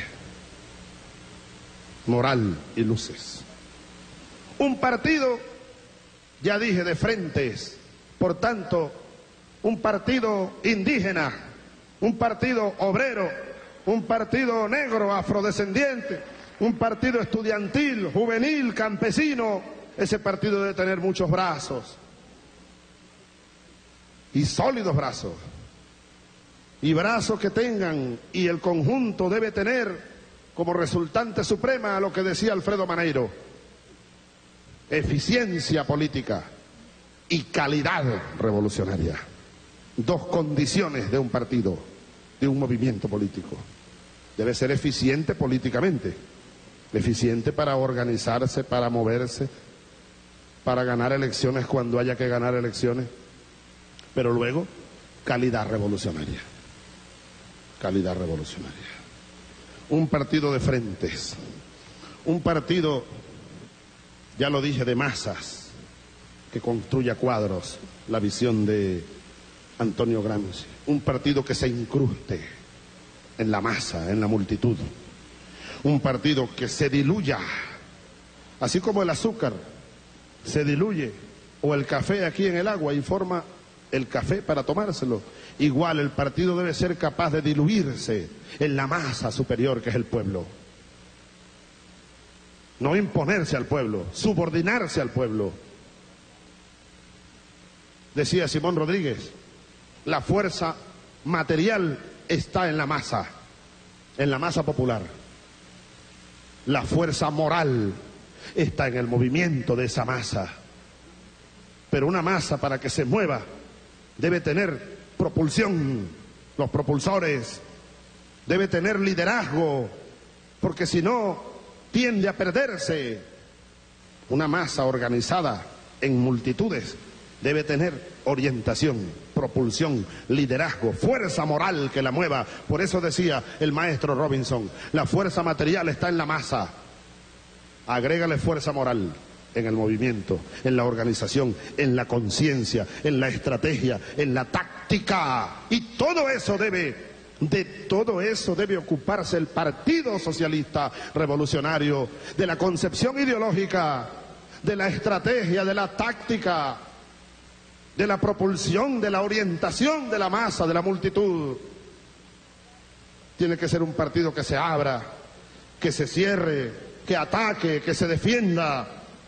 Moral y luces. Un partido, ya dije, de frentes. Por tanto, un partido indígena, un partido obrero, un partido negro, afrodescendiente, un partido estudiantil, juvenil, campesino. Ese partido debe tener muchos brazos y sólidos brazos, y brazos que tengan, y el conjunto debe tener como resultante suprema a lo que decía Alfredo Maneiro: eficiencia política y calidad revolucionaria. Dos condiciones de un partido, de un movimiento político. Debe ser eficiente políticamente, eficiente para organizarse, para moverse, para ganar elecciones cuando haya que ganar elecciones, pero luego calidad revolucionaria, calidad revolucionaria. Un partido de frentes, un partido, ya lo dije, de masas, que construya cuadros, la visión de Antonio Gramsci, un partido que se incruste en la masa, en la multitud, un partido que se diluya, así como el azúcar se diluye, o el café aquí en el agua y forma el café para tomárselo. Igual el partido debe ser capaz de diluirse en la masa superior que es el pueblo. No imponerse al pueblo, subordinarse al pueblo. Decía Simón Rodríguez, la fuerza material está en la masa, en la masa popular. La fuerza moral está en el movimiento de esa masa. Pero una masa, para que se mueva, debe tener propulsión, los propulsores, debe tener liderazgo, porque si no, tiende a perderse. Una masa organizada en multitudes debe tener orientación, propulsión, liderazgo, fuerza moral que la mueva. Por eso decía el maestro Robinson, la fuerza material está en la masa. Agrégale fuerza moral en el movimiento, en la organización, en la conciencia, en la estrategia, en la táctica. Y todo eso debe, de todo eso debe ocuparse el Partido Socialista Revolucionario, de la concepción ideológica, de la estrategia, de la táctica, de la propulsión, de la orientación de la masa, de la multitud. Tiene que ser un partido que se abra, que se cierre, que ataque, que se defienda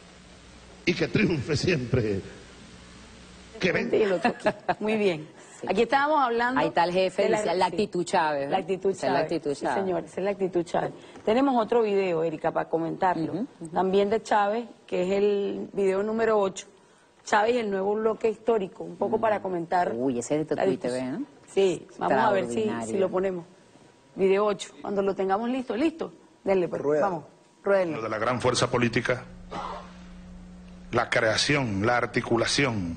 y que triunfe siempre. Que ven... Muy bien. Aquí estábamos hablando... Ahí está el jefe, de dice, la actitud Chávez, ¿verdad? La actitud Esa es Chávez. la actitud Sí, Chávez. señor, esa es la actitud Chávez. Tenemos otro video, Erika, para comentarlo. También de Chávez, que es el video número ocho. Chávez y el nuevo bloque histórico. Un poco para comentar... Uy, ese es de la Twitter, discusión. ¿no? Sí, vamos a ver si, Extraordinario. si lo ponemos. Video ocho. Cuando lo tengamos listo, listo. Denle, pues, vamos. Ruédenlo. De la gran fuerza política, la creación, la articulación,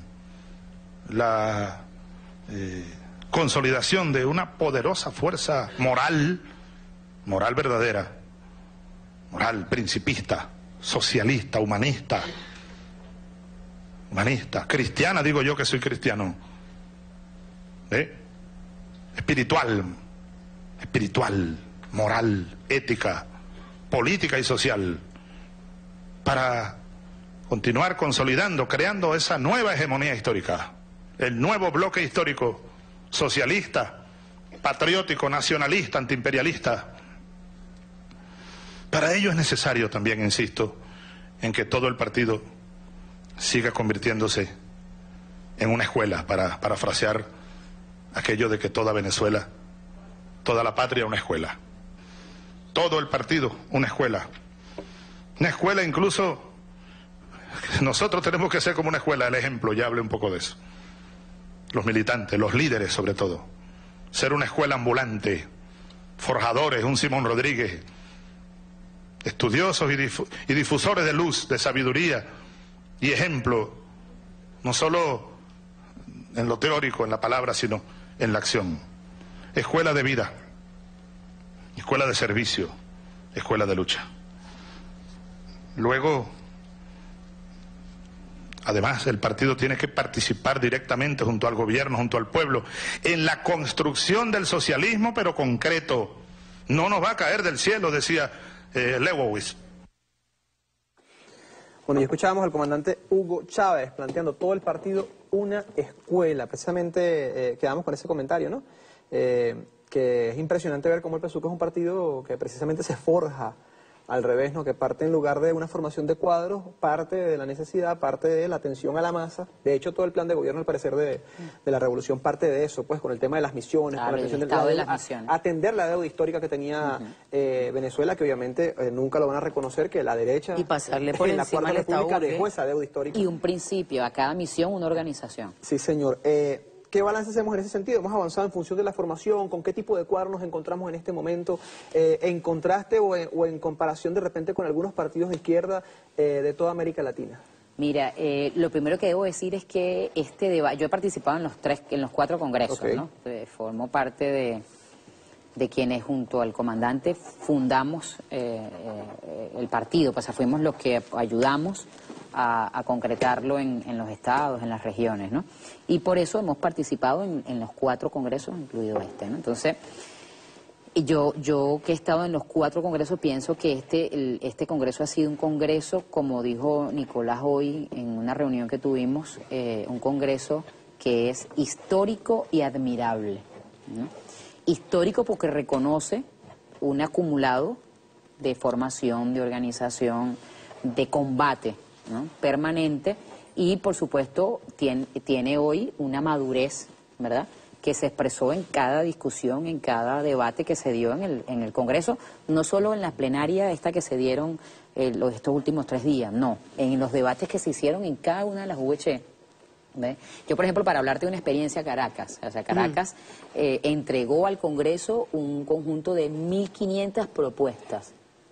la eh, consolidación de una poderosa fuerza moral, moral verdadera, moral principista, socialista, humanista, humanista, cristiana, digo yo que soy cristiano, ¿eh? espiritual, espiritual, moral, ética, política y social, para continuar consolidando, creando esa nueva hegemonía histórica, el nuevo bloque histórico socialista, patriótico, nacionalista, antiimperialista. Para ello es necesario también, insisto, en que todo el partido siga convirtiéndose en una escuela, para parafrasear aquello de que toda Venezuela, toda la patria una escuela. Todo el partido una escuela. Una escuela incluso, nosotros tenemos que ser como una escuela, el ejemplo, ya hablé un poco de eso. Los militantes, los líderes sobre todo. Ser una escuela ambulante, forjadores, un Simón Rodríguez, estudiosos y, difu y difusores de luz, de sabiduría y ejemplo, no solo en lo teórico, en la palabra, sino en la acción. Escuela de vida, escuela de servicio, escuela de lucha. Luego, además, el partido tiene que participar directamente junto al gobierno, junto al pueblo, en la construcción del socialismo, pero concreto. No nos va a caer del cielo, decía eh, Lewowitz. Bueno, y escuchábamos al comandante Hugo Chávez planteando todo el partido una escuela. Precisamente eh, quedamos con ese comentario, ¿no? Eh, que es impresionante ver cómo el P S U C es un partido que precisamente se forja al revés, ¿no? Que parte en lugar de una formación de cuadros, parte de la necesidad, parte de la atención a la masa. De hecho, todo el plan de gobierno, al parecer, de, de la revolución parte de eso, pues, con el tema de las misiones, claro, con la atención el de, la de deuda, las misiones. A, atender la deuda histórica que tenía uh-huh. eh, Venezuela, que obviamente eh, nunca lo van a reconocer, que la derecha y pasarle por en la encima Cuarta al Estado República dejó esa deuda histórica. Y un principio, a cada misión una organización. Sí, señor. Eh, ¿Qué balance hacemos en ese sentido? ¿Hemos avanzado en función de la formación? ¿Con qué tipo de cuadros nos encontramos en este momento? Eh, ¿En contraste o en, o en comparación de repente con algunos partidos de izquierda eh, de toda América Latina? Mira, eh, lo primero que debo decir es que este debate, yo he participado en los tres, en los cuatro congresos, okay. ¿no? Eh, formo parte de, de quienes junto al comandante fundamos eh, eh, el partido, pues fuimos los que ayudamos A, a concretarlo en, en los estados, en las regiones, ¿no? Y por eso hemos participado en, en los cuatro congresos, incluido este, ¿no? Entonces, yo, yo que he estado en los cuatro congresos, pienso que este, el, este congreso ha sido un congreso, como dijo Nicolás hoy en una reunión que tuvimos, eh, un congreso que es histórico y admirable, ¿no? Histórico porque reconoce un acumulado de formación, de organización, de combate, ¿no? permanente, y por supuesto tiene, tiene hoy una madurez, ¿verdad?, que se expresó en cada discusión, en cada debate que se dio en el, en el Congreso, no solo en la plenaria esta que se dieron eh, los, estos últimos tres días, no, en los debates que se hicieron en cada una de las U H. ¿Ve? Yo, por ejemplo, para hablarte de una experiencia Caracas, o sea, Caracas mm. eh, entregó al Congreso un conjunto de mil quinientas propuestas.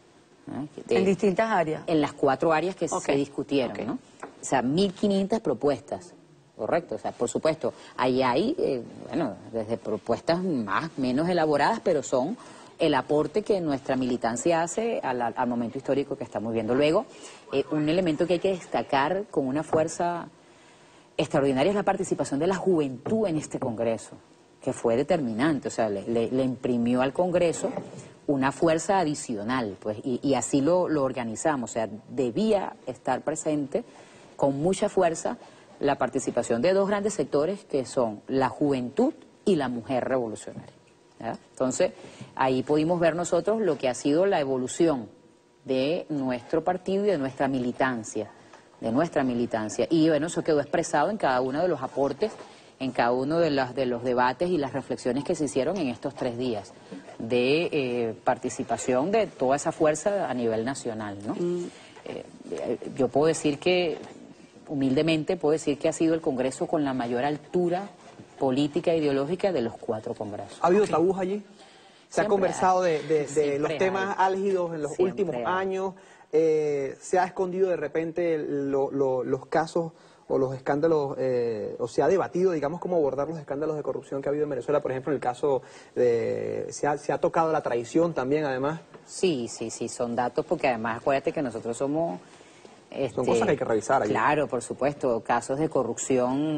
De, en distintas áreas. En las cuatro áreas que okay. se discutieron, okay. ¿no? O sea, mil quinientas propuestas, correcto. O sea, por supuesto, ahí hay, eh, bueno, desde propuestas más, menos elaboradas, pero son el aporte que nuestra militancia hace al, al momento histórico que estamos viendo. Luego, eh, un elemento que hay que destacar con una fuerza extraordinaria es la participación de la juventud en este Congreso, que fue determinante, o sea, le, le, le imprimió al Congreso una fuerza adicional, pues, y, y así lo, lo organizamos, o sea, debía estar presente con mucha fuerza la participación de dos grandes sectores que son la juventud y la mujer revolucionaria, ¿verdad? Entonces, ahí pudimos ver nosotros lo que ha sido la evolución de nuestro partido y de nuestra militancia, de nuestra militancia, y bueno, eso quedó expresado en cada uno de los aportes, en cada uno de los, de los debates y las reflexiones que se hicieron en estos tres días de eh, participación de toda esa fuerza a nivel nacional, ¿no? Mm. Eh, yo puedo decir que, humildemente, puedo decir que ha sido el Congreso con la mayor altura política e ideológica de los cuatro congresos. ¿Ha habido tabús allí? ¿Se Siempre ha conversado hay. de, de, de los temas hay. álgidos en los Siempre últimos hay. años? Eh, ¿Se ha escondido de repente lo, lo, los casos o los escándalos, eh, o se ha debatido, digamos, cómo abordar los escándalos de corrupción que ha habido en Venezuela? Por ejemplo, en el caso de... ¿Se ha, se ha tocado la traición también, además? Sí, sí, sí, son datos, porque además acuérdate que nosotros somos... Este, son cosas que hay que revisar allí. Claro, por supuesto, casos de corrupción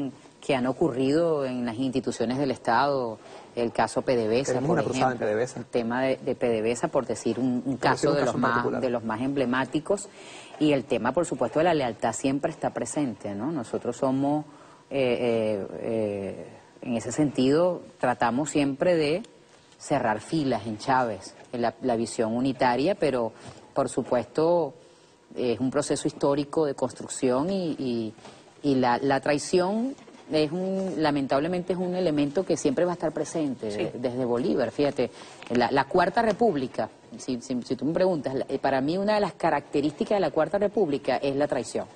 que han ocurrido en las instituciones del Estado, el caso PDVSA, Tenemos por una cruzada ejemplo, en PDVSA. el tema de, de PDVSA, por decir un, un caso, un de, caso los más, particular. de los más emblemáticos, y el tema, por supuesto, de la lealtad siempre está presente, ¿no? Nosotros somos, eh, eh, eh, en ese sentido, tratamos siempre de cerrar filas en Chávez, en la, la visión unitaria, pero, por supuesto, es un proceso histórico de construcción y, y, y la, la traición es un, lamentablemente es un elemento que siempre va a estar presente, Sí. de- desde Bolívar. Fíjate, la, la Cuarta República, si, si, si tú me preguntas, la- para mí una de las características de la Cuarta República es la traición.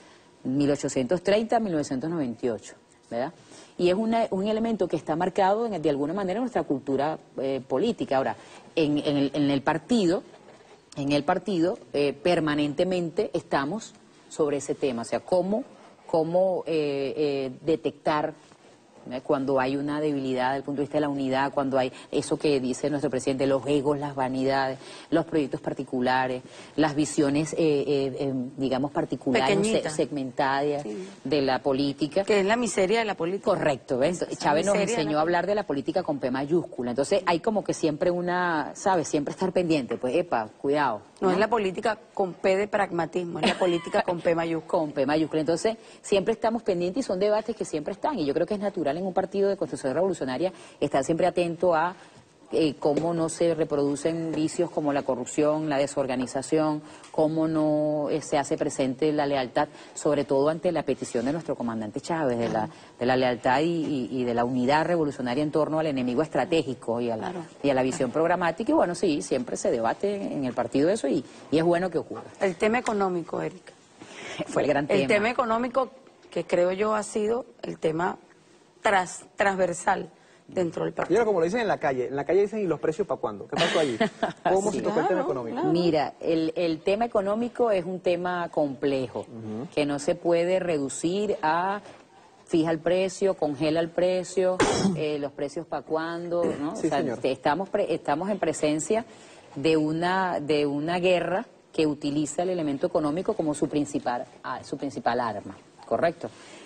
mil ochocientos treinta a mil novecientos noventa y ocho, ¿verdad? Y es una- un elemento que está marcado en- de alguna manera en nuestra cultura eh, política. Ahora, en, en el, en el partido, en el partido eh, permanentemente estamos sobre ese tema, o sea, cómo, cómo eh, eh, detectar ¿eh? cuando hay una debilidad desde el punto de vista de la unidad, cuando hay eso que dice nuestro presidente, los egos, las vanidades, los proyectos particulares, las visiones, eh, eh, eh, digamos, particulares, no sé, Pequeñitas. segmentadas Sí. de la política. Que es la miseria de la política. Correcto, ¿ves? Esa Chávez nos miseria de la enseñó a hablar de la política con P mayúscula, entonces hay como que siempre una, ¿sabes? Siempre estar pendiente, pues, epa, cuidado. No es la política con P de pragmatismo, es la política con P mayúscula. Con P mayúscula. Entonces, siempre estamos pendientes y son debates que siempre están. Y yo creo que es natural en un partido de construcción revolucionaria estar siempre atento a eh, cómo no se reproducen vicios como la corrupción, la desorganización, cómo no eh, se hace presente la lealtad, sobre todo ante la petición de nuestro comandante Chávez, de la, de la lealtad y, y- y de la unidad revolucionaria en torno al enemigo estratégico y a la, Claro. y a la visión programática. Y bueno, sí, siempre se debate en el partido eso y, y es bueno que ocurra. El tema económico, Erika. Fue el gran tema. El tema económico que creo yo ha sido el tema tras, transversal dentro del partido. Mira, como lo dicen en la calle, en la calle dicen, ¿y los precios para cuándo? ¿Qué pasó allí? ¿Cómo Sí. se tocó el tema Claro, económico? claro. Mira, el, el tema económico es un tema complejo, que no se puede reducir a fija el precio, congela el precio, eh, los precios para cuándo, ¿no? Sí, señor. te- estamos, pre- estamos en presencia de una, de una guerra que utiliza el elemento económico como su principal, ah, su principal arma, ¿correcto?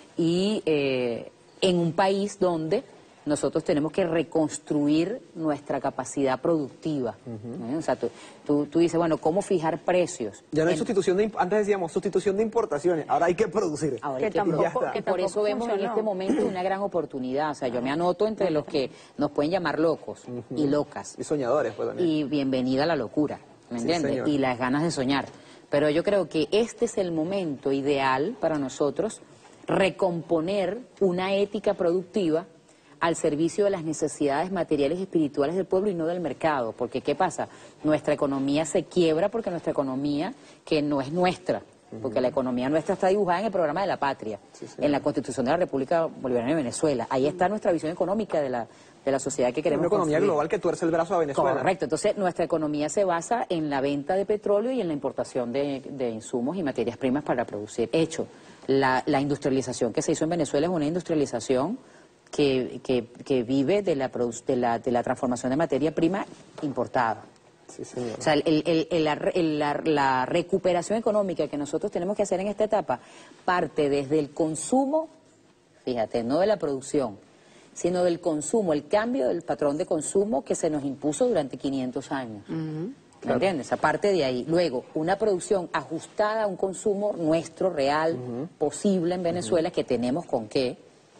Y eh, en un país donde nosotros tenemos que reconstruir nuestra capacidad productiva. ¿eh? O sea, tú, tú, tú dices, bueno, ¿cómo fijar precios? Ya no hay En- sustitución de, imp- antes decíamos sustitución de importaciones, ahora hay que producir. Ahora Que hay que tampoco- ya está. que por eso tampoco vemos en funcionó. este momento una gran oportunidad. O sea, yo me anoto entre los que nos pueden llamar locos y locas. Y soñadores, pues también. Y bienvenida a la locura, ¿me Sí, entiendes? señor. Y las ganas de soñar. Pero yo creo que este es el momento ideal para nosotros recomponer una ética productiva al servicio de las necesidades materiales y espirituales del pueblo y no del mercado. Porque, ¿qué pasa? Nuestra economía se quiebra porque nuestra economía, que no es nuestra, porque la economía nuestra está dibujada en el programa de la patria, en la Constitución de la República Bolivariana de Venezuela. Ahí está nuestra visión económica de la, de la sociedad que queremos Una economía construir. global que tuerce el brazo a Venezuela. Correcto, entonces nuestra economía se basa en la venta de petróleo y en la importación de, de insumos y materias primas para producir. Hecho, la, la industrialización que se hizo en Venezuela es una industrialización que, que, que vive de la, produ- de, la, de la transformación de materia prima importada. Sí, señor. O sea, el- el- el- la, el- la- la recuperación económica que nosotros tenemos que hacer en esta etapa parte desde el consumo, fíjate, no de la producción, sino del consumo, el cambio del patrón de consumo que se nos impuso durante quinientos años. ¿Me entiendes? Aparte de ahí. Luego, una producción ajustada a un consumo nuestro, real, posible en Venezuela, que tenemos con qué,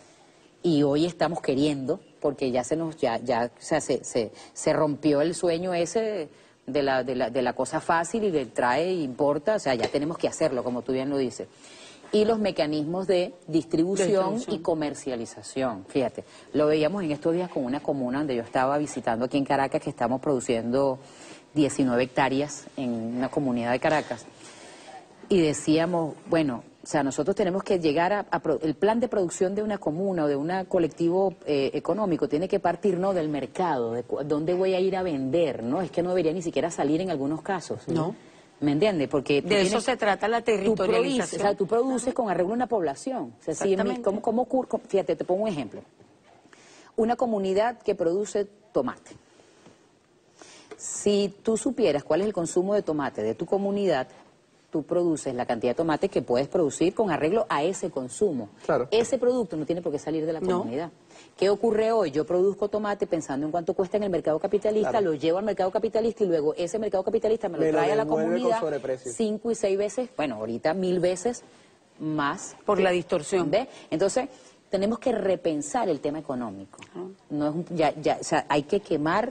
y hoy estamos queriendo, porque ya se nos, ya, ya, o sea, se, se, se rompió el sueño ese de la, de la, de la cosa fácil y del trae e importa, o sea, ya tenemos que hacerlo, como tú bien lo dices. Y los mecanismos de distribución, Distribución. y comercialización. Fíjate, lo veíamos en estos días con una comuna donde yo estaba visitando aquí en Caracas, que estamos produciendo diecinueve hectáreas en una comunidad de Caracas. Y decíamos, bueno, o sea, nosotros tenemos que llegar a, a pro- el plan de producción de una comuna o de un colectivo eh, económico tiene que partir no del mercado, de cu- dónde voy a ir a vender, ¿no? Es que no debería ni siquiera salir en algunos casos. No. ¿Me entiendes? Porque tú De eso tienes- se trata la tú produces, territorialización. o sea, tú produces con arreglo a una población. O sea, si en mi- Exactamente. ¿cómo, cómo ocurre? Cómo- Fíjate, te pongo un ejemplo. Una comunidad que produce tomate. Si tú supieras cuál es el consumo de tomate de tu comunidad, tú produces la cantidad de tomate que puedes producir con arreglo a ese consumo. Claro. Ese producto no tiene por qué salir de la comunidad. No. ¿Qué ocurre hoy? Yo produzco tomate pensando en cuánto cuesta en el mercado capitalista, claro. Lo llevo al mercado capitalista y luego ese mercado capitalista me lo me trae lo a la comunidad cinco y seis veces, bueno, ahorita mil veces más. Por la distorsión. ¿Ve? Entonces, tenemos que repensar el tema económico. No es un, ya, ya, o sea, hay que quemar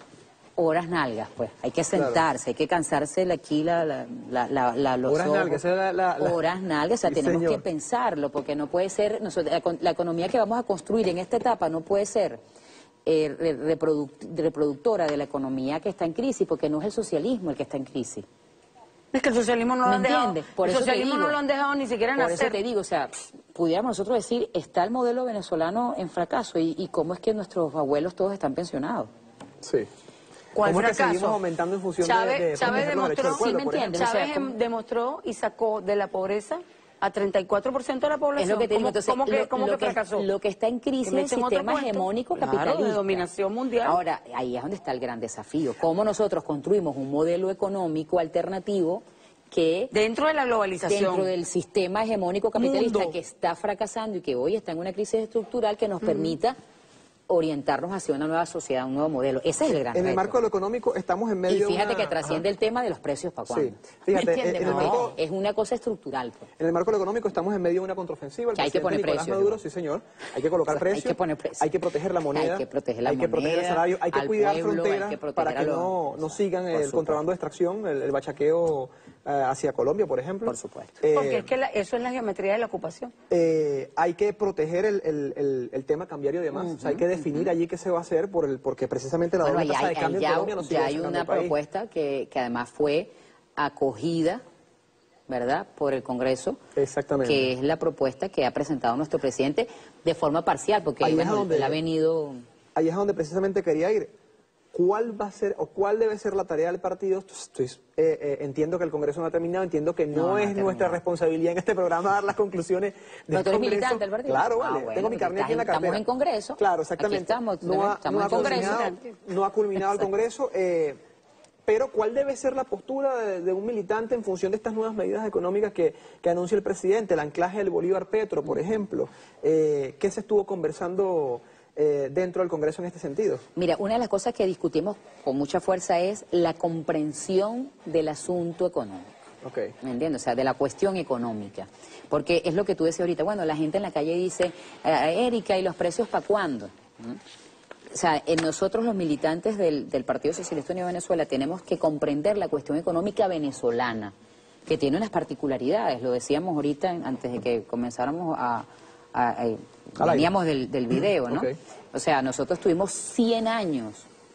horas nalgas, pues. Hay que sentarse, claro. Hay que cansarse aquí la, la, la, la, la los horas ojos. nalgas, la, la, la... Horas nalgas, o sea, sí, tenemos señor. que pensarlo, porque no puede ser, nosotros, la, la economía que vamos a construir en esta etapa no puede ser eh, reproduc, reproductora de la economía que está en crisis, porque no es el socialismo el que está en crisis. Es que el socialismo no lo han dejado. Por el eso socialismo digo, no lo han dejado ni siquiera por nacer. Por eso te digo, o sea, pudiéramos nosotros decir, está el modelo venezolano en fracaso y, y cómo es que nuestros abuelos todos están pensionados. Sí. ¿Cuál ¿Cómo fracaso? Es que seguimos aumentando en función Chávez, de, de Chávez demostró, pueblo, ¿sí me entiendes? Chávez o sea, ¿cómo? demostró y sacó de la pobreza a treinta y cuatro por ciento de la población. Es lo que te digo. ¿Cómo, Entonces, ¿cómo que, lo, cómo lo que fracasó? Lo que está en crisis es el sistema hegemónico claro, capitalista. de dominación mundial. Ahora, ahí es donde está el gran desafío. ¿Cómo nosotros construimos un modelo económico alternativo que... Dentro de la globalización. Dentro del sistema hegemónico capitalista Mundo. que está fracasando y que hoy está en una crisis estructural que nos mm. permita orientarnos hacia una nueva sociedad, un nuevo modelo. Ese es el gran En reto. el marco de lo económico estamos en medio y fíjate de una... que trasciende Ajá. el tema de los precios para cuándo. Sí. Fíjate, en el no, marco... es una cosa estructural. Pues. En el marco de lo económico estamos en medio de una contraofensiva. El que hay que poner Nicolás precios. Maduro, sí señor. Hay que colocar precios. Hay que poner precios. Hay que proteger la moneda. Hay que proteger la hay que moneda. proteger el salario. Hay que cuidar pueblo, fronteras que para que no, no sigan el supuesto. contrabando de extracción, el, el bachaqueo eh, hacia Colombia, por ejemplo. Por supuesto. Eh, Porque es que la, eso es la geometría de la ocupación. Eh, hay que proteger el, el, el, el tema cambiario y demás. Uh-huh, o sea, hay que definir uh-huh. allí qué se va a hacer por el, porque precisamente la bueno, doble tasa hay, de cambio ya, en Colombia no sigue ya hay una propuesta que, que además fue acogida, ¿verdad?, por el Congreso. Exactamente. Que es la propuesta que ha presentado nuestro presidente de forma parcial, porque ahí bueno, es donde, él ha venido... Ahí es donde precisamente quería ir. ¿Cuál va a ser o cuál debe ser la tarea del partido? Estoy, eh, eh, entiendo que el Congreso no ha terminado, entiendo que no, no es no nuestra responsabilidad en este programa dar las conclusiones del ¿No tú eres Congreso. militante del partido? Claro, vale. Ah, bueno, tengo mi carnet aquí en la cartera. Estamos en Congreso. Claro, exactamente. Aquí estamos, no ha, estamos no en ha Congreso. Culminado, no ha culminado el Congreso. Eh, pero ¿cuál debe ser la postura de, de un militante en función de estas nuevas medidas económicas que, que anuncia el presidente? El anclaje del Bolívar Petro, por ejemplo. Eh, ¿Qué se estuvo conversando Eh, dentro del Congreso en este sentido? Mira, una de las cosas que discutimos con mucha fuerza es la comprensión del asunto económico. Okay. ¿Me entiendes? O sea, de la cuestión económica. Porque es lo que tú decías ahorita, bueno, la gente en la calle dice, eh, Erika, ¿y los precios para cuándo? ¿Mm? O sea, eh, nosotros los militantes del, del Partido Socialista Unido de Venezuela tenemos que comprender la cuestión económica venezolana, que tiene unas particularidades, lo decíamos ahorita antes de que comenzáramos a... a, a veníamos del, del video, ¿no? Okay. O sea, nosotros tuvimos cien años,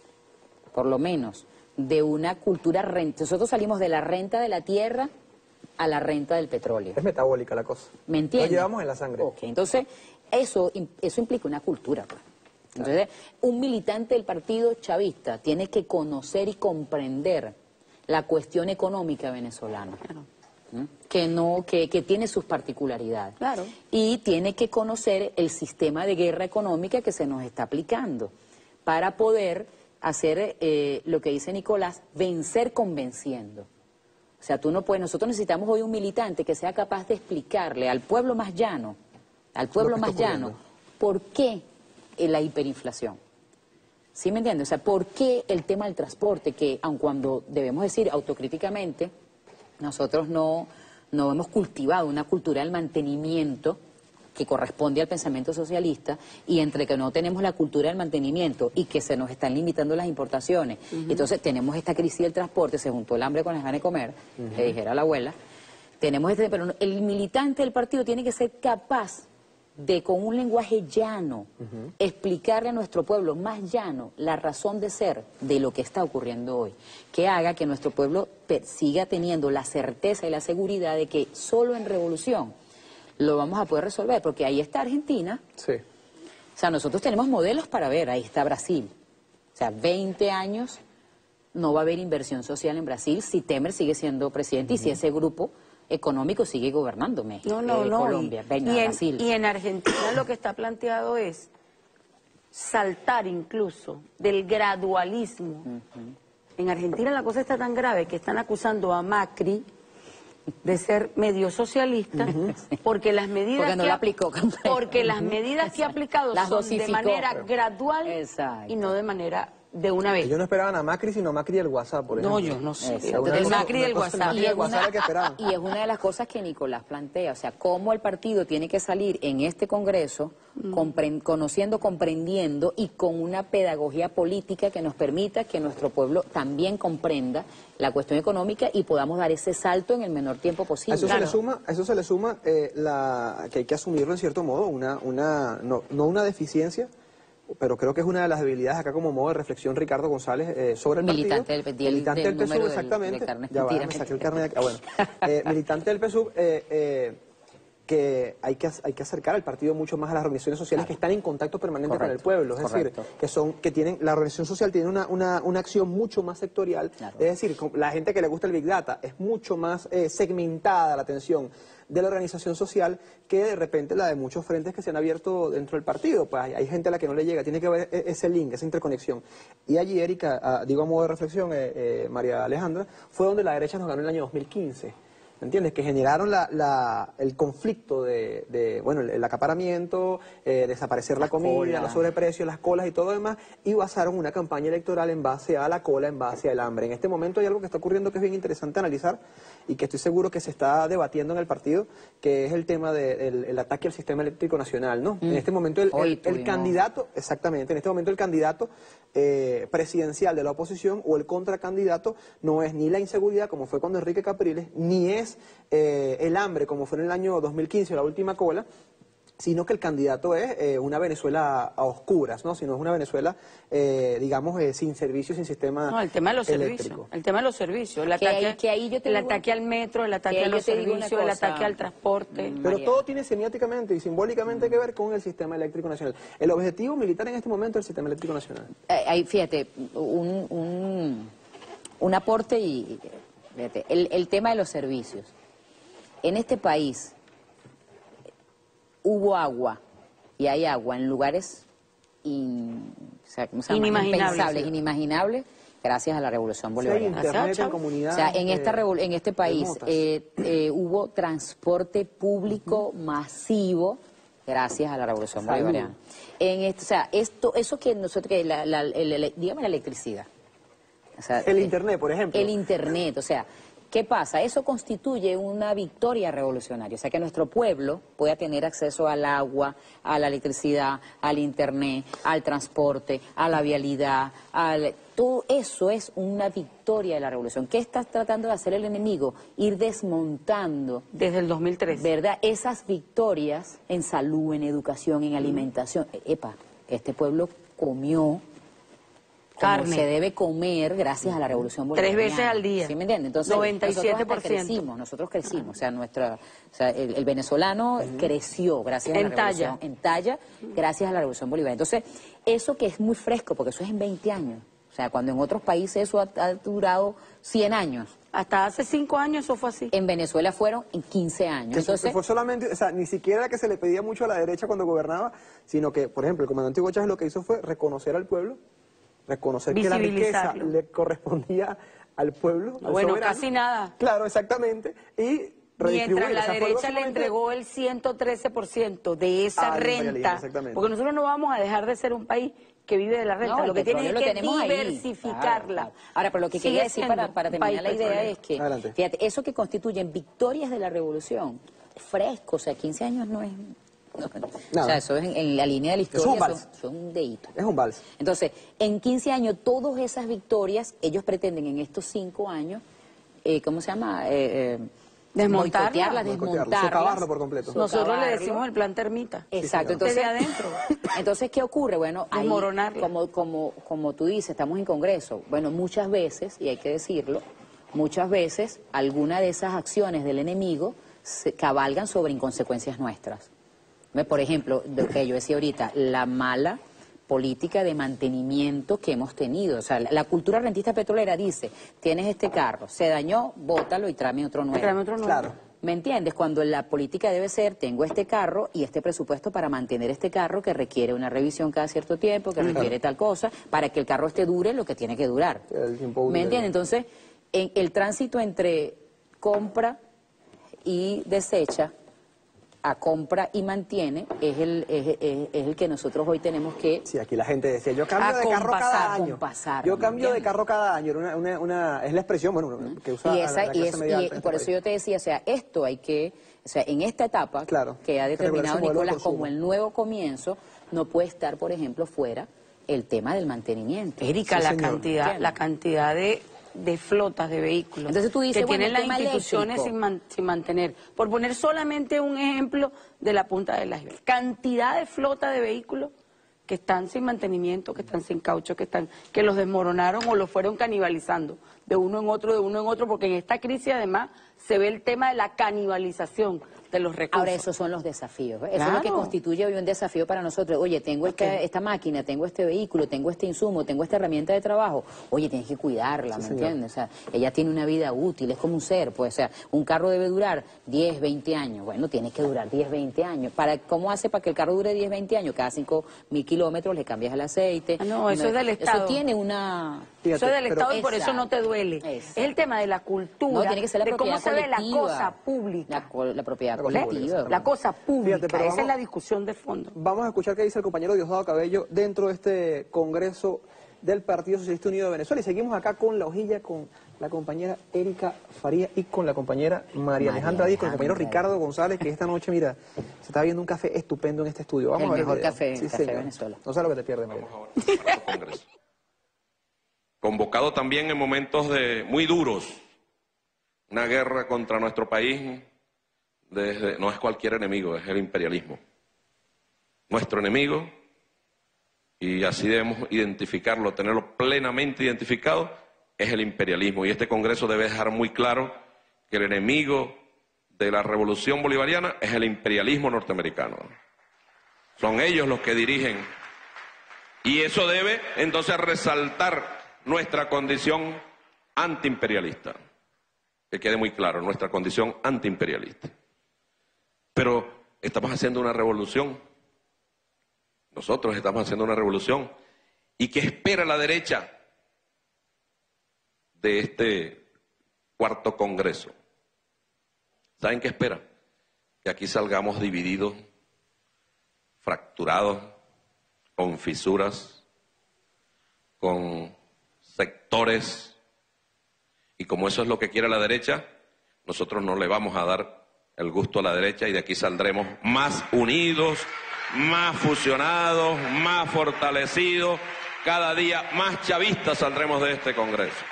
por lo menos, de una cultura renta. Nosotros salimos de la renta de la tierra a la renta del petróleo. Es metabólica la cosa. ¿Me entiendes? Lo llevamos en la sangre. Ok, entonces, eso, eso implica una cultura, pues. Entonces, un militante del partido chavista tiene que conocer y comprender la cuestión económica venezolana. Claro. Que no que, que tiene sus particularidades. Claro. Y tiene que conocer el sistema de guerra económica que se nos está aplicando para poder hacer eh, lo que dice Nicolás, vencer convenciendo. O sea, tú no puedes, nosotros necesitamos hoy un militante que sea capaz de explicarle al pueblo más llano, al pueblo más llano, por qué la hiperinflación. ¿Sí me entiendes? O sea, por qué el tema del transporte, que aun cuando debemos decir autocríticamente, nosotros no, no hemos cultivado una cultura del mantenimiento que corresponde al pensamiento socialista, y entre que no tenemos la cultura del mantenimiento y que se nos están limitando las importaciones, uh-huh. entonces tenemos esta crisis del transporte, se juntó el hambre con las ganas de comer, uh-huh. que dijera la abuela, tenemos este, pero el militante del partido tiene que ser capaz de, con un lenguaje llano, uh-huh. explicarle a nuestro pueblo más llano la razón de ser de lo que está ocurriendo hoy, que haga que nuestro pueblo siga teniendo la certeza y la seguridad de que solo en revolución lo vamos a poder resolver, porque ahí está Argentina. Sí. O sea, nosotros tenemos modelos para ver, ahí está Brasil. O sea, veinte años no va a haber inversión social en Brasil si Temer sigue siendo presidente, uh-huh. y si ese grupo económico sigue gobernando México, no, no, eh, no. Colombia, y, venga, y en, Brasil. Y en Argentina lo que está planteado es saltar incluso del gradualismo. Uh-huh. En Argentina la cosa está tan grave que están acusando a Macri de ser medio socialista, porque las medidas porque no que la ha- aplicó porque las medidas que ha aplicado Las son dosificó. de manera gradual y no de manera de una vez. Ellos no esperaban a Macri, sino Macri del WhatsApp, por No, ejemplo. yo no sé. Exacto. Del Una Macri cosa- del una cosa- WhatsApp. Macri del WhatsApp era que esperaban. Y es una de las cosas que Nicolás plantea, o sea, cómo el partido tiene que salir en este Congreso compren- conociendo, comprendiendo y con una pedagogía política que nos permita que nuestro pueblo también comprenda la cuestión económica y podamos dar ese salto en el menor tiempo A posible. eso se le suma, a eso se le suma eh, la, que hay que asumirlo en cierto modo, una, una, no, no una deficiencia, pero creo que es una de las debilidades acá como modo de reflexión Ricardo González eh, sobre el Militante partido. del- del- militante del del P S U, número del- exactamente. de carnet. Ya va, Mentira, me saqué el mentira. carnet de aquí. Ah, bueno. Eh, militante del P S U, eh, eh, que hay que hay que acercar al partido mucho más a las organizaciones sociales que están en contacto permanente con el Correcto, pueblo, es correcto. decir, que son que tienen la organización social tiene una, una, una acción mucho más sectorial, es decir, con- la gente que le gusta el Big Data es mucho más eh, segmentada la atención de la organización social que de repente la de muchos frentes que se han abierto dentro del partido. Pues hay, hay gente a la que no le llega, tiene que haber e- ese link, esa interconexión. Y allí, Erika, ah, digo a modo de reflexión, eh, eh, María Alejandra, fue donde la derecha nos ganó en el año dos mil quince. ¿Me entiendes? Que generaron la, la, el conflicto de, de, bueno, el, el acaparamiento, eh, desaparecer la comida, colas. los sobreprecios, las colas y todo lo demás, y basaron una campaña electoral en base a la cola, en base al hambre. En este momento hay algo que está ocurriendo que es bien interesante analizar y que estoy seguro que se está debatiendo en el partido, que es el tema del el ataque al sistema eléctrico nacional, ¿no? Mm. En este momento el, Hoy el- el tuvimos- candidato, exactamente, en este momento el candidato eh, presidencial de la oposición o el contracandidato no es ni la inseguridad, como fue cuando Enrique Capriles, ni es eh, el hambre, como fue en el año dos mil quince, la última cola, sino que el candidato es eh, una Venezuela a oscuras, ¿no? Sino es una Venezuela, eh, digamos, eh, sin servicios, sin sistema No, el tema de los eléctrico. servicios. El tema de los servicios. El Que ataque, ahí- que ahí yo te el digo- ataque al metro, el ataque que a ahí los yo te digo una servicios, el cosa. ataque al transporte. Pero María. todo tiene semióticamente y simbólicamente que ver con el sistema eléctrico nacional. El objetivo militar en este momento es el sistema eléctrico nacional. Eh, ahí, fíjate, un, un, un aporte y fíjate, el, el tema de los servicios. En este país hubo agua y hay agua en lugares in- o sea, ¿cómo se llama? Inimaginables, impensables, sí. inimaginables, gracias a la Revolución Sí, hay Bolivariana. internet en O comunidades. O sea, en, esta eh, revol- en este país remotas. eh, eh, hubo transporte público masivo gracias a la Revolución Salud. Bolivariana. En esto, o sea, esto, eso que nosotros, que la, la- el- el- digamos la electricidad. O sea, El eh, internet, por ejemplo. El internet, o sea, ¿qué pasa? Eso constituye una victoria revolucionaria, o sea, que nuestro pueblo pueda tener acceso al agua, a la electricidad, al internet, al transporte, a la vialidad, al... todo eso es una victoria de la revolución. ¿Qué está tratando de hacer el enemigo? Ir desmontando Desde el dos mil tres. ¿verdad? Esas victorias en salud, en educación, en alimentación. Epa, este pueblo comió como Carne. se debe comer gracias a la Revolución Tres Bolivariana. veces al día. ¿Sí me entiendes? Entonces, noventa y siete por nosotros hasta ciento. crecimos, nosotros crecimos. O sea, nuestra, o sea el, el venezolano creció gracias a la En talla. Revolución. En talla, gracias a la Revolución Bolivariana. Entonces, eso que es muy fresco, porque eso es en veinte años. O sea, cuando en otros países eso ha, ha durado cien años. Hasta hace cinco años eso fue así. En Venezuela fueron en quince años. Que Entonces, fue solamente, o sea, ni siquiera era que se le pedía mucho a la derecha cuando gobernaba, sino que, por ejemplo, el comandante Hugo Chávez lo que hizo fue reconocer al pueblo, reconocer que la riqueza Visibilizarlo. le correspondía al pueblo, al Bueno, soberano. casi nada. Claro, exactamente, y redistribuir. Mientras la O sea, fue derecha le básicamente- entregó el ciento trece por ciento de esa Al imperialismo, renta, exactamente. porque nosotros no vamos a dejar de ser un país que vive de la renta, no, lo el que tiene es petróleo lo que tenemos ahí. diversificarla. Claro, claro. Ahora, pero lo que Sigue quería decir para, siendo para un terminar la país idea petrolero. es que, Adelante. fíjate, eso que constituyen victorias de la revolución, fresco, o sea, quince años no es... no, o Nada. sea, eso es en, en la línea de la Es un historia, vals. son, son un dedito. Es un vals. Entonces, en quince años, todas esas victorias, ellos pretenden en estos cinco años, eh, ¿cómo se llama? Eh, eh, Desmontarla. boicotearlas, Boicotearlo, desmontarlas. socavarlo por completo. Nosotros le socavarlo. decimos el plan termita. Exacto, Desde entonces, adentro. entonces, ¿qué ocurre? Bueno, ahí, Desmoronarla. como, como, como tú dices, estamos en Congreso. Bueno, muchas veces, y hay que decirlo, muchas veces alguna de esas acciones del enemigo se cabalgan sobre inconsecuencias nuestras. ¿Ve? Por ejemplo, lo que yo decía ahorita, la mala política de mantenimiento que hemos tenido. O sea, la, la cultura rentista petrolera dice, tienes este carro, se dañó, bótalo y tráeme otro nuevo. Tráeme otro nuevo. Claro. ¿Me entiendes? Cuando la política debe ser, tengo este carro y este presupuesto para mantener este carro que requiere una revisión cada cierto tiempo, que requiere tal cosa, para que el carro esté dure lo que tiene que durar. El tiempo útil. ¿Me entiendes? Entonces, en el tránsito entre compra y desecha, a compra y mantiene, es el, es, es, es el que nosotros hoy tenemos que... Sí, aquí la gente decía, yo cambio de carro cada año. Compasar, yo cambio ¿no? de carro cada año. Era una, una, una, es la expresión, bueno, que usa y, esa, la, la y, clase es, media y, alta en y por este eso país. yo te decía, o sea, esto hay que, o sea, en esta etapa claro, que ha determinado que Nicolás de como el nuevo comienzo, no puede estar, por ejemplo, fuera el tema del mantenimiento. Erika, Sí, la señor. cantidad, ¿Entiendes? la cantidad de, de flotas de vehículos Entonces tú dices, que bueno, tienen las el tema instituciones eléctrico. sin, man- sin mantener. Por poner solamente un ejemplo de la punta del iceberg. Cantidad de flota de vehículos que están sin mantenimiento, que están sin caucho, que están que los desmoronaron o los fueron canibalizando de uno en otro, de uno en otro, porque en esta crisis además se ve el tema de la canibalización de los recursos. Ahora, esos son los desafíos. ¿eh? Eso Claro. es lo que constituye hoy un desafío para nosotros. Oye, tengo esta, Ok. esta máquina, tengo este vehículo, tengo este insumo, tengo esta herramienta de trabajo. Oye, tienes que cuidarla, Sí, ¿me señor. entiendes? O sea, ella tiene una vida útil, es como un ser. Pues, o sea, un carro debe durar diez, veinte años. Bueno, tiene que durar diez, veinte años. Para, ¿Cómo hace para que el carro dure diez, veinte años? Cada cinco mil kilómetros le cambias el aceite. Ah, no, eso es del Estado. Eso tiene una... Fíjate, Eso es del pero- Estado y por eso no te duele. Exacto. Es el tema de la cultura, No, tiene que ser la de cómo propiedad se ve la colectiva. cosa pública. La, co- la propiedad La cosa colectiva. pública, La cosa pública, Fíjate, pero esa vamos- es la discusión de fondo. Vamos a escuchar qué dice el compañero Diosdado Cabello dentro de este Congreso del Partido Socialista Unido de Venezuela. Y seguimos acá con la hojilla, con la compañera Erika Faría y con la compañera María María Alejandra Díaz, con el compañero Alejandra. Ricardo González, que esta noche, mira, se está viendo un café estupendo en este estudio. Vamos El a ver mejor video. café- Sí, café señor. de Venezuela. No sabes lo que te pierdes, María. Congreso. Convocado también en momentos de muy duros, una guerra contra nuestro país, desde, no es cualquier enemigo, es el imperialismo. Nuestro enemigo, y así debemos identificarlo, tenerlo plenamente identificado, es el imperialismo. Y este Congreso debe dejar muy claro que el enemigo de la revolución bolivariana es el imperialismo norteamericano. Son ellos los que dirigen. Y eso debe entonces resaltar nuestra condición antiimperialista. Que quede muy claro, nuestra condición antiimperialista. Pero estamos haciendo una revolución. Nosotros estamos haciendo una revolución. ¿Y qué espera la derecha de este cuarto Congreso? ¿Saben qué espera? Que aquí salgamos divididos, fracturados, con fisuras, con sectores, y como eso es lo que quiere la derecha, nosotros no le vamos a dar el gusto a la derecha y de aquí saldremos más unidos, más fusionados, más fortalecidos, cada día más chavistas saldremos de este Congreso.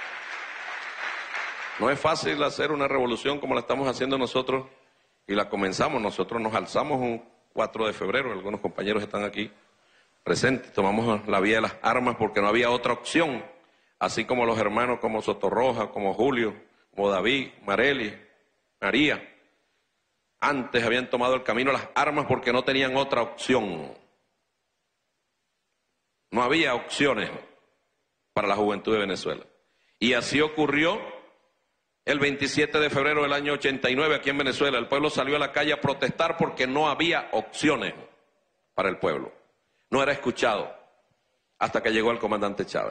No es fácil hacer una revolución como la estamos haciendo nosotros y la comenzamos, nosotros nos alzamos un cuatro de febrero, algunos compañeros están aquí presentes, tomamos la vía de las armas porque no había otra opción. Así como los hermanos como Sotorroja, como Julio, como David, Marely, María, antes habían tomado el camino a las armas porque no tenían otra opción. No había opciones para la juventud de Venezuela. Y así ocurrió el veintisiete de febrero del año ochenta y nueve aquí en Venezuela. El pueblo salió a la calle a protestar porque no había opciones para el pueblo. No era escuchado hasta que llegó el comandante Chávez.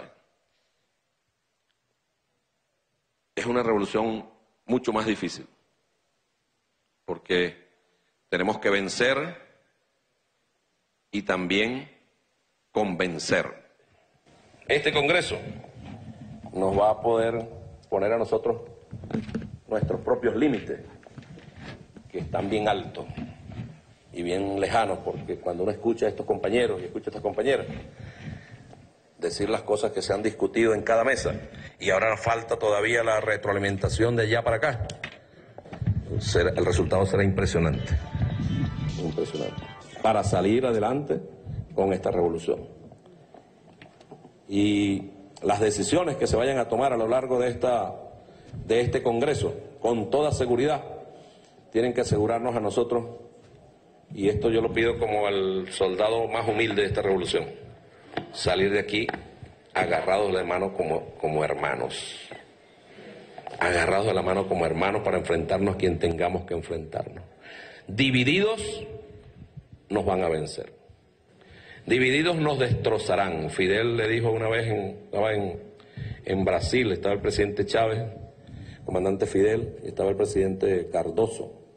Es una revolución mucho más difícil, porque tenemos que vencer y también convencer. Este Congreso nos va a poder poner a nosotros nuestros propios límites, que están bien altos y bien lejanos, porque cuando uno escucha a estos compañeros y escucha a estas compañeras decir las cosas que se han discutido en cada mesa, y ahora nos falta todavía la retroalimentación de allá para acá, será, el resultado será impresionante, impresionante, para salir adelante con esta revolución. Y las decisiones que se vayan a tomar a lo largo de, esta, de este Congreso, con toda seguridad, tienen que asegurarnos a nosotros, y esto yo lo pido como al soldado más humilde de esta revolución, salir de aquí agarrados de mano como, como hermanos, agarrados de la mano como hermanos para enfrentarnos a quien tengamos que enfrentarnos. Divididos nos van a vencer, divididos nos destrozarán. Fidel le dijo una vez, en, estaba en, en Brasil, estaba el presidente Chávez, comandante Fidel, y estaba el presidente Cardoso,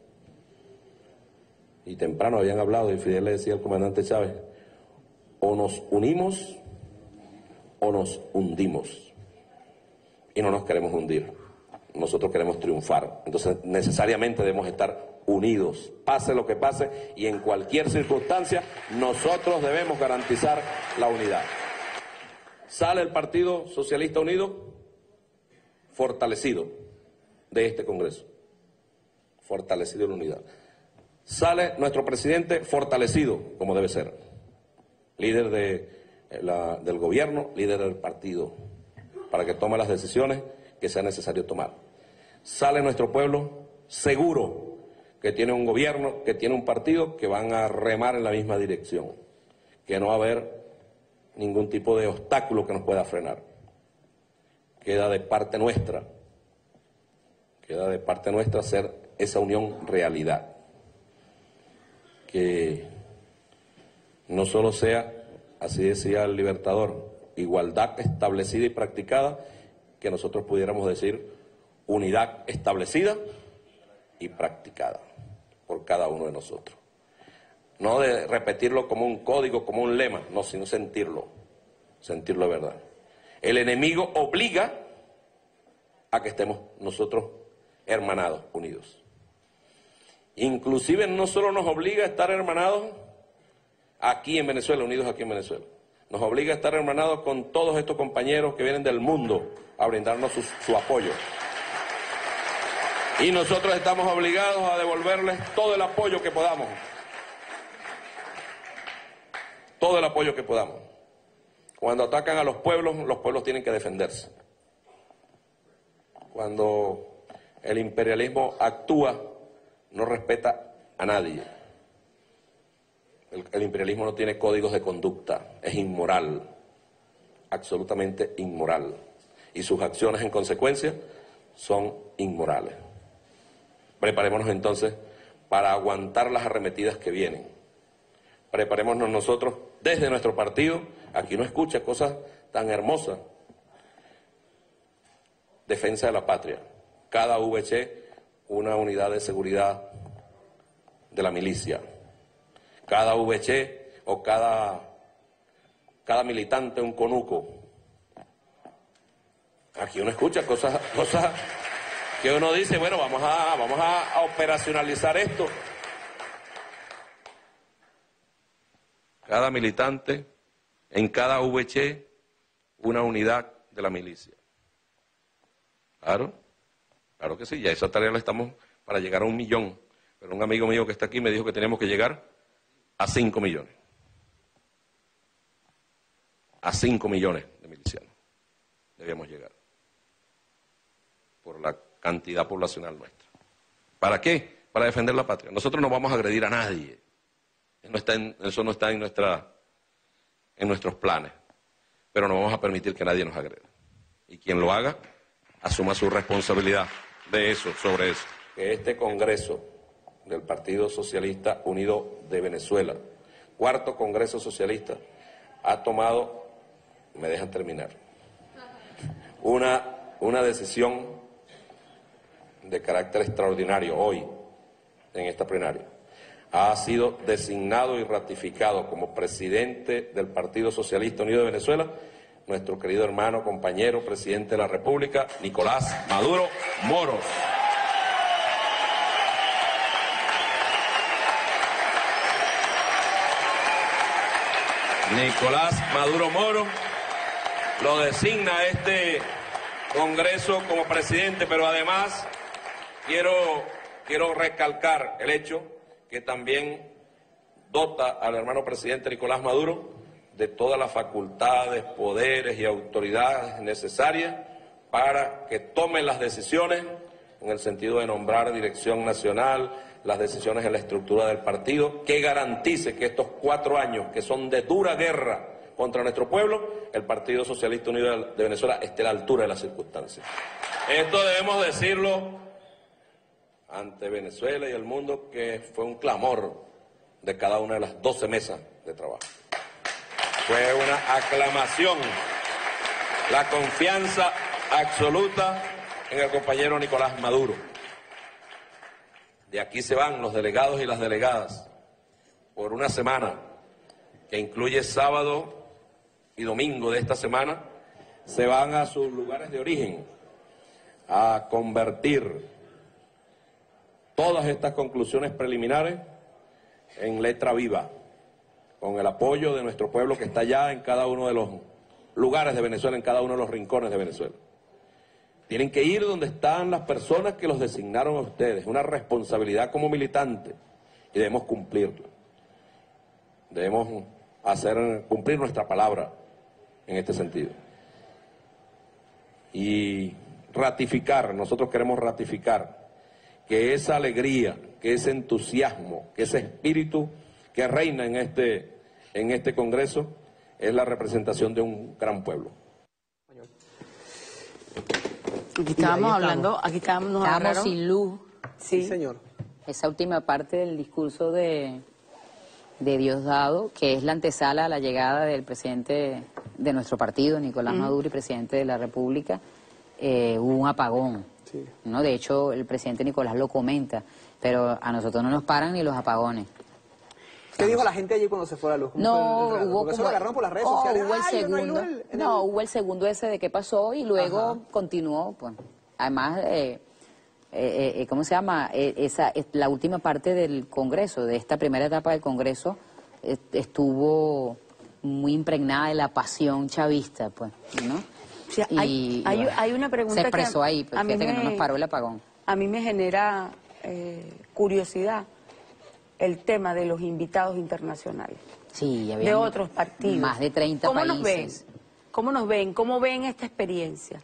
y temprano habían hablado, y Fidel le decía al comandante Chávez, o nos unimos o nos hundimos. Y no nos queremos hundir, nosotros queremos triunfar. Entonces necesariamente debemos estar unidos, pase lo que pase, y en cualquier circunstancia nosotros debemos garantizar la unidad. Sale el Partido Socialista Unido fortalecido de este Congreso, fortalecido en unidad. Sale nuestro presidente fortalecido, como debe ser, líder de la, del gobierno, líder del partido, para que tome las decisiones que sea necesario tomar. Sale nuestro pueblo seguro que tiene un gobierno, que tiene un partido que van a remar en la misma dirección, que no va a haber ningún tipo de obstáculo que nos pueda frenar. Queda de parte nuestra, queda de parte nuestra hacer esa unión realidad. Que no solo sea, así decía el Libertador, igualdad establecida y practicada, que nosotros pudiéramos decir unidad establecida y practicada por cada uno de nosotros. No de repetirlo como un código, como un lema, no, sino sentirlo, sentirlo de verdad. El enemigo obliga a que estemos nosotros hermanados, unidos. Inclusive no solo nos obliga a estar hermanados aquí en Venezuela, unidos aquí en Venezuela, nos obliga a estar hermanados con todos estos compañeros que vienen del mundo a brindarnos su, su apoyo. Y nosotros estamos obligados a devolverles todo el apoyo que podamos. Todo el apoyo que podamos. Cuando atacan a los pueblos, los pueblos tienen que defenderse. Cuando el imperialismo actúa, no respeta a nadie. El, el imperialismo no tiene códigos de conducta, es inmoral, absolutamente inmoral. Y sus acciones en consecuencia son inmorales. Preparémonos entonces para aguantar las arremetidas que vienen. Preparémonos nosotros desde nuestro partido, aquí no escucha cosas tan hermosas. Defensa de la patria. Cada V C una unidad de seguridad de la milicia. Cada V C o cada, cada militante un conuco. Aquí uno escucha cosas, cosas que uno dice, bueno, vamos a, vamos a, a operacionalizar esto. Cada militante, en cada V C, una unidad de la milicia. Claro, claro que sí, ya esa tarea la estamos para llegar a un millón. Pero un amigo mío que está aquí me dijo que tenemos que llegar a cinco millones. A cinco millones de milicianos debemos llegar. Por la cantidad poblacional nuestra. ¿Para qué? Para defender la patria. Nosotros no vamos a agredir a nadie. No está en, eso no está en, nuestra, en nuestros planes. Pero no vamos a permitir que nadie nos agreda. Y quien lo haga, asuma su responsabilidad de eso, sobre eso. Que este Congreso del Partido Socialista Unido de Venezuela, cuarto Congreso Socialista, ha tomado, me dejan terminar, una, una decisión de carácter extraordinario hoy, en esta plenaria. Ha sido designado y ratificado como presidente del Partido Socialista Unido de Venezuela nuestro querido hermano, compañero, presidente de la República, Nicolás Maduro Moros. Nicolás Maduro Moros lo designa este Congreso como presidente, pero además quiero, quiero recalcar el hecho que también dota al hermano presidente Nicolás Maduro de todas las facultades, poderes y autoridades necesarias para que tomen las decisiones en el sentido de nombrar dirección nacional, las decisiones en la estructura del partido, que garantice que estos cuatro años que son de dura guerra contra nuestro pueblo, el Partido Socialista Unido de Venezuela esté a la altura de las circunstancias. Esto debemos decirlo ante Venezuela y el mundo, que fue un clamor de cada una de las doce mesas de trabajo. Fue una aclamación, la confianza absoluta en el compañero Nicolás Maduro. De aquí se van los delegados y las delegadas por una semana, que incluye sábado y domingo de esta semana, se van a sus lugares de origen a convertir todas estas conclusiones preliminares en letra viva, con el apoyo de nuestro pueblo que está ya en cada uno de los lugares de Venezuela, en cada uno de los rincones de Venezuela. Tienen que ir donde están las personas que los designaron a ustedes, una responsabilidad como militantes, y debemos cumplirla. Debemos hacer cumplir nuestra palabra en este sentido. Y ratificar, nosotros queremos ratificar que esa alegría, que ese entusiasmo, que ese espíritu que reina en este, en este Congreso es la representación de un gran pueblo. Aquí estábamos hablando, aquí estábamos, nos Estábamos agarraron. sin luz. Sí, Sí, señor. Esa última parte del discurso de, de Diosdado, que es la antesala a la llegada del presidente de nuestro partido, Nicolás Ujú. Maduro, y presidente de la República, eh, hubo un apagón. Sí. ¿No? De hecho, el presidente Nicolás lo comenta, pero a nosotros no nos paran ni los apagones. ¿Qué dijo la gente allí cuando se fue la luz? ¿Cómo No, fue el- el- hubo porque eso como... lo agarraron por las redes oh, sociales. hubo el ¡Ay, no hay luz segundo, en el- en no, el- hubo el segundo ese de qué pasó y luego Ajá. continuó, pues. Además, eh, eh, eh, ¿cómo se llama? Eh, esa, es la última parte del Congreso, de esta primera etapa del Congreso, eh, estuvo muy impregnada de la pasión chavista, pues, ¿no? O sea, hay, Y, hay, bueno, hay una pregunta se que expresó a- ahí, pues, a mí fíjate que no me- nos paró el apagón. A mí me genera eh, curiosidad el tema de los invitados internacionales, Sí, ya de habían otros partidos. más de treinta ¿Cómo países. nos ven? ¿Cómo nos ven? ¿Cómo ven esta experiencia?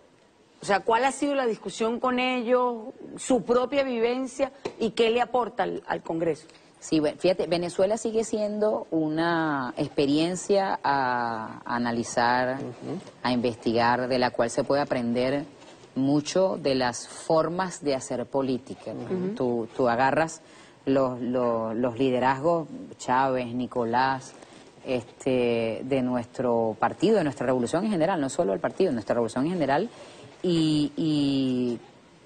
O sea, ¿cuál ha sido la discusión con ellos, su propia vivencia y qué le aporta al, al Congreso? Sí, bueno, fíjate, Venezuela sigue siendo una experiencia a, a analizar, a investigar, de la cual se puede aprender mucho de las formas de hacer política. Ujú. tú, tú agarras los, los, los liderazgos, Chávez, Nicolás, este, de nuestro partido, de nuestra revolución en general, no solo el partido, de nuestra revolución en general, y... y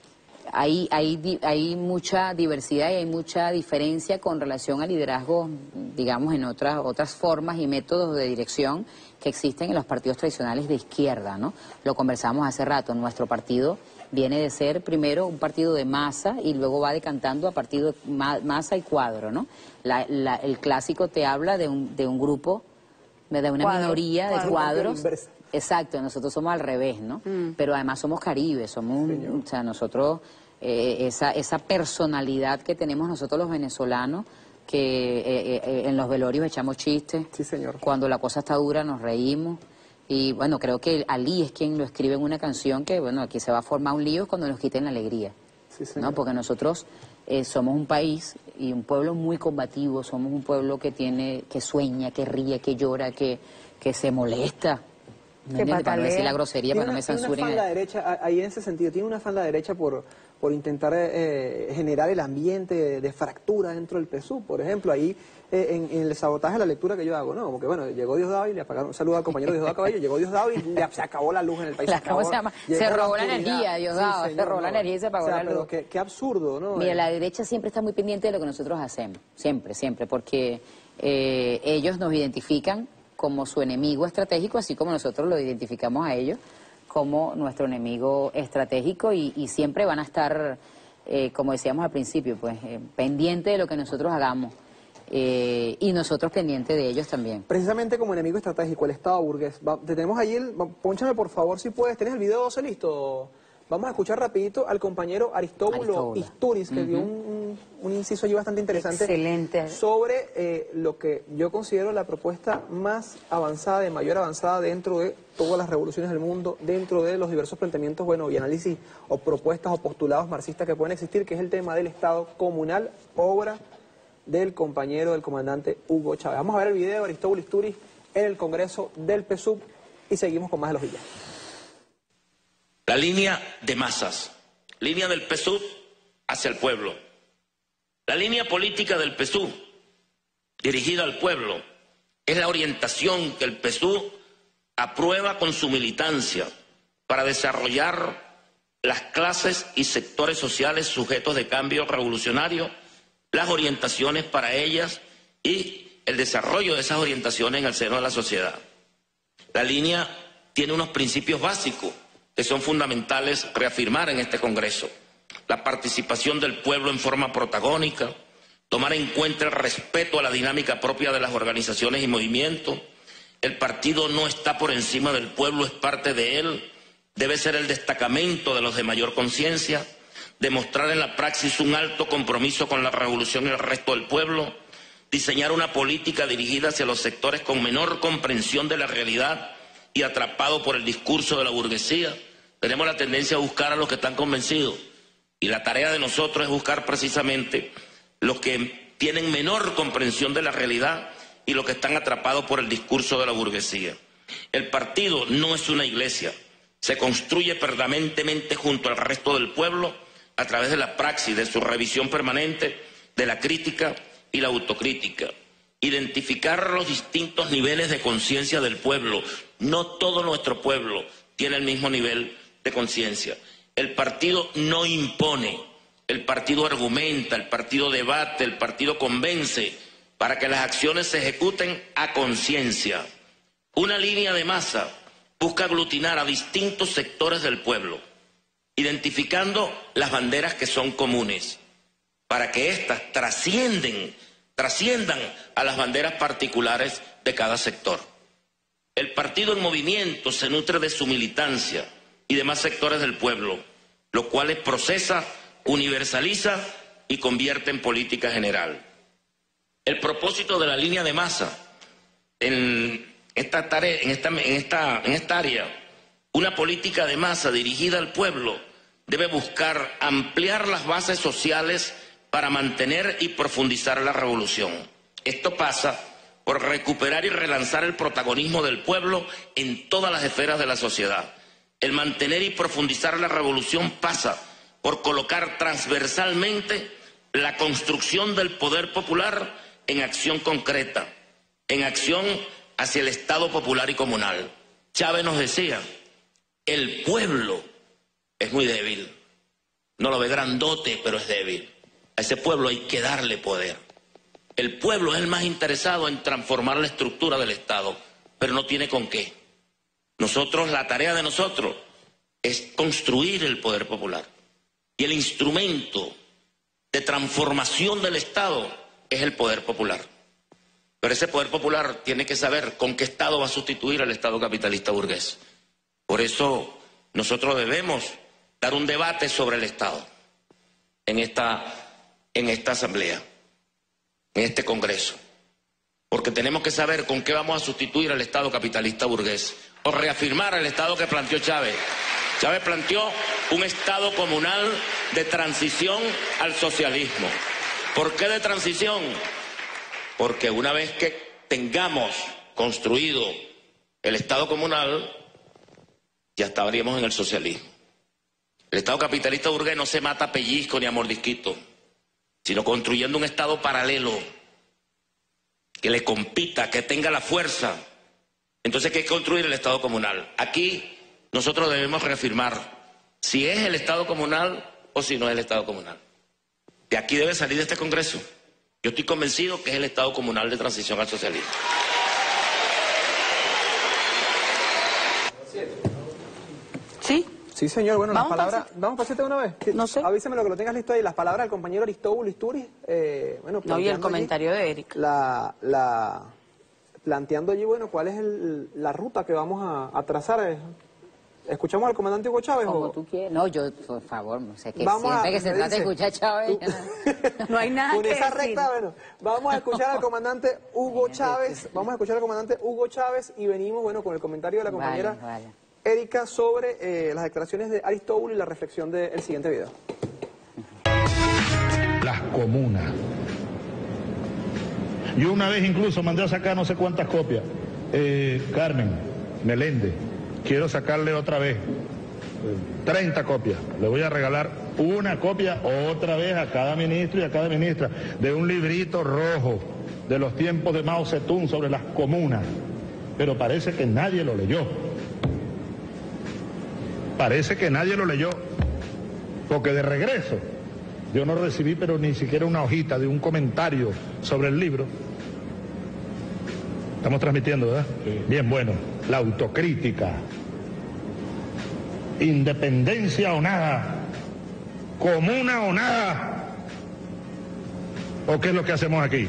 Hay, hay, di- hay mucha diversidad y hay mucha diferencia con relación a liderazgos, digamos, en otras, otras formas y métodos de dirección que existen en los partidos tradicionales de izquierda, ¿no? Lo conversamos hace rato, nuestro partido viene de ser primero un partido de masa y luego va decantando a partido de ma- masa y cuadro, ¿no? La- la- el clásico te habla de un, de un grupo, de una Cuadro, minoría de cuadro. cuadros. Inversa. Exacto, nosotros somos al revés, ¿no? Mm. Pero además somos caribes, somos, un- o sea, nosotros, eh, esa, esa personalidad que tenemos nosotros los venezolanos, que eh, eh, en los velorios echamos chistes, Sí, señor. cuando la cosa está dura nos reímos, y bueno, creo que Ali es quien lo escribe en una canción que, bueno, aquí se va a formar un lío cuando nos quiten la alegría, Sí, señor. ¿no? Porque nosotros eh, somos un país y un pueblo muy combativo, somos un pueblo que tiene, que sueña, que ríe, que llora, que, que se molesta. ¿Me Que entiendes? Para no decir patalea. la grosería, Tiene para no una- me tiene censuren. una fan la derecha, a- ahí en ese sentido, tiene una fan la derecha por, por intentar eh, generar el ambiente de, de fractura dentro del P S U V, por ejemplo, ahí eh, en, en el sabotaje de la lectura que yo hago, ¿no? Como que bueno, llegó Diosdado y le apagaron, un saludo al compañero Diosdado Caballo, llegó Diosdado y le- se acabó la luz en el país. La- se acabó- ¿cómo se llama? llegó Se robó la oscuridad. energía, Diosdado, se señor, robó la no. energía y se apagó O sea, la pero luz. qué, qué absurdo, ¿no? Mira, Eh, la derecha siempre está muy pendiente de lo que nosotros hacemos, siempre, siempre, porque eh, ellos nos identifican como su enemigo estratégico, así como nosotros lo identificamos a ellos como nuestro enemigo estratégico y, y siempre van a estar, eh, como decíamos al principio, pues eh, pendiente de lo que nosotros hagamos eh, y nosotros pendientes de ellos también. Precisamente como enemigo estratégico, el Estado burgués. Va- te tenemos ahí, el, va- pónchame por favor si puedes, ¿tienes el video José, listo? Vamos a escuchar rapidito al compañero Aristóbulo Aristóbulo. Isturiz, que Ujú. dio un, un- un inciso allí bastante interesante. Excelente. Sobre eh, lo que yo considero la propuesta más avanzada, de mayor avanzada dentro de todas las revoluciones del mundo, dentro de los diversos planteamientos, bueno, y análisis o propuestas o postulados marxistas que pueden existir, que es el tema del Estado comunal, obra del compañero, del comandante Hugo Chávez. Vamos a ver el video de Aristóbulo Isturiz en el Congreso del P S U V y seguimos con más de los villas. La línea de masas, línea del P S U V hacia el pueblo. La línea política del P S U V, dirigida al pueblo, es la orientación que el P S U V aprueba con su militancia para desarrollar las clases y sectores sociales sujetos de cambio revolucionario, las orientaciones para ellas y el desarrollo de esas orientaciones en el seno de la sociedad. La línea tiene unos principios básicos que son fundamentales reafirmar en este Congreso. La participación del pueblo en forma protagónica, tomar en cuenta el respeto a la dinámica propia de las organizaciones y movimientos. El partido no está por encima del pueblo, es parte de él. Debe ser el destacamento de los de mayor conciencia. Demostrar en la praxis un alto compromiso con la revolución y el resto del pueblo. Diseñar una política dirigida hacia los sectores con menor comprensión de la realidad y atrapado por el discurso de la burguesía. Tenemos la tendencia a buscar a los que están convencidos. Y la tarea de nosotros es buscar precisamente los que tienen menor comprensión de la realidad y los que están atrapados por el discurso de la burguesía. El partido no es una iglesia. Se construye permanentemente junto al resto del pueblo a través de la praxis, de su revisión permanente, de la crítica y la autocrítica. Identificar los distintos niveles de conciencia del pueblo. No todo nuestro pueblo tiene el mismo nivel de conciencia. El partido no impone, el partido argumenta, el partido debate, el partido convence para que las acciones se ejecuten a conciencia. Una línea de masa busca aglutinar a distintos sectores del pueblo, identificando las banderas que son comunes, para que éstas trascienden, trasciendan a las banderas particulares de cada sector. El partido en movimiento se nutre de su militancia y demás sectores del pueblo, los cuales procesa, universaliza y convierte en política general. El propósito de la línea de masa en esta tarea, en esta, en esta, en esta área, una política de masa dirigida al pueblo, debe buscar ampliar las bases sociales para mantener y profundizar la revolución. Esto pasa por recuperar y relanzar el protagonismo del pueblo en todas las esferas de la sociedad. El mantener y profundizar la revolución pasa por colocar transversalmente la construcción del poder popular en acción concreta, en acción hacia el Estado popular y comunal. Chávez nos decía, el pueblo es muy débil, no lo ve grandote, pero es débil. A ese pueblo hay que darle poder. El pueblo es el más interesado en transformar la estructura del Estado, pero no tiene con qué. Nosotros, la tarea de nosotros es construir el poder popular. Y el instrumento de transformación del Estado es el poder popular. Pero ese poder popular tiene que saber con qué Estado va a sustituir al Estado capitalista burgués. Por eso nosotros debemos dar un debate sobre el Estado en esta, en esta asamblea, en este Congreso. Porque tenemos que saber con qué vamos a sustituir al Estado capitalista burgués o reafirmar el Estado que planteó Chávez. Chávez planteó un Estado comunal de transición al socialismo. ¿Por qué de transición? Porque una vez que tengamos construido el Estado comunal, ya estaríamos en el socialismo. El Estado capitalista burgués no se mata a pellizco ni a mordisquito, sino construyendo un Estado paralelo que le compita, que tenga la fuerza. Entonces, ¿qué hay que construir el Estado comunal? Aquí nosotros debemos reafirmar si es el Estado comunal o si no es el Estado comunal. De aquí debe salir de este Congreso. Yo estoy convencido que es el Estado comunal de transición al socialismo. ¿Sí? Sí, señor. Bueno, las ¿Vamos palabras... para ¿Vamos para siete de una vez? No sé. Avísame lo que lo tengas listo ahí. Las palabras del compañero Aristóbulo Isturiz. Eh, bueno, No, y el planteando allí comentario de Eric. La, la, planteando allí, bueno, cuál es el, la ruta que vamos a, a trazar. eh. ¿Escuchamos al comandante Hugo Chávez? Como o... tú quieres. No, yo, por favor, no sé, que Vamos siempre a- que se me trata de dice, escuchar a Chávez... No hay nada Con que esa decir. recta, bueno, vamos a escuchar al comandante Hugo Chávez, vamos a escuchar al comandante Hugo Chávez y venimos, bueno, con el comentario de la compañera Vale, vale. Erika sobre eh, las declaraciones de Aristóbulo y la reflexión del siguiente video. Las comunas. Yo una vez incluso mandé a sacar no sé cuántas copias. Eh, Carmen Meléndez, quiero sacarle otra vez eh, treinta copias. Le voy a regalar una copia otra vez a cada ministro y a cada ministra de un librito rojo de los tiempos de Mao Zedong sobre las comunas. Pero parece que nadie lo leyó. Parece que nadie lo leyó. Porque de regreso yo no recibí pero ni siquiera una hojita de un comentario sobre el libro Estamos transmitiendo, ¿verdad? Sí. Bien, bueno. La autocrítica. Independencia o nada. Comuna o nada. ¿O qué es lo que hacemos aquí?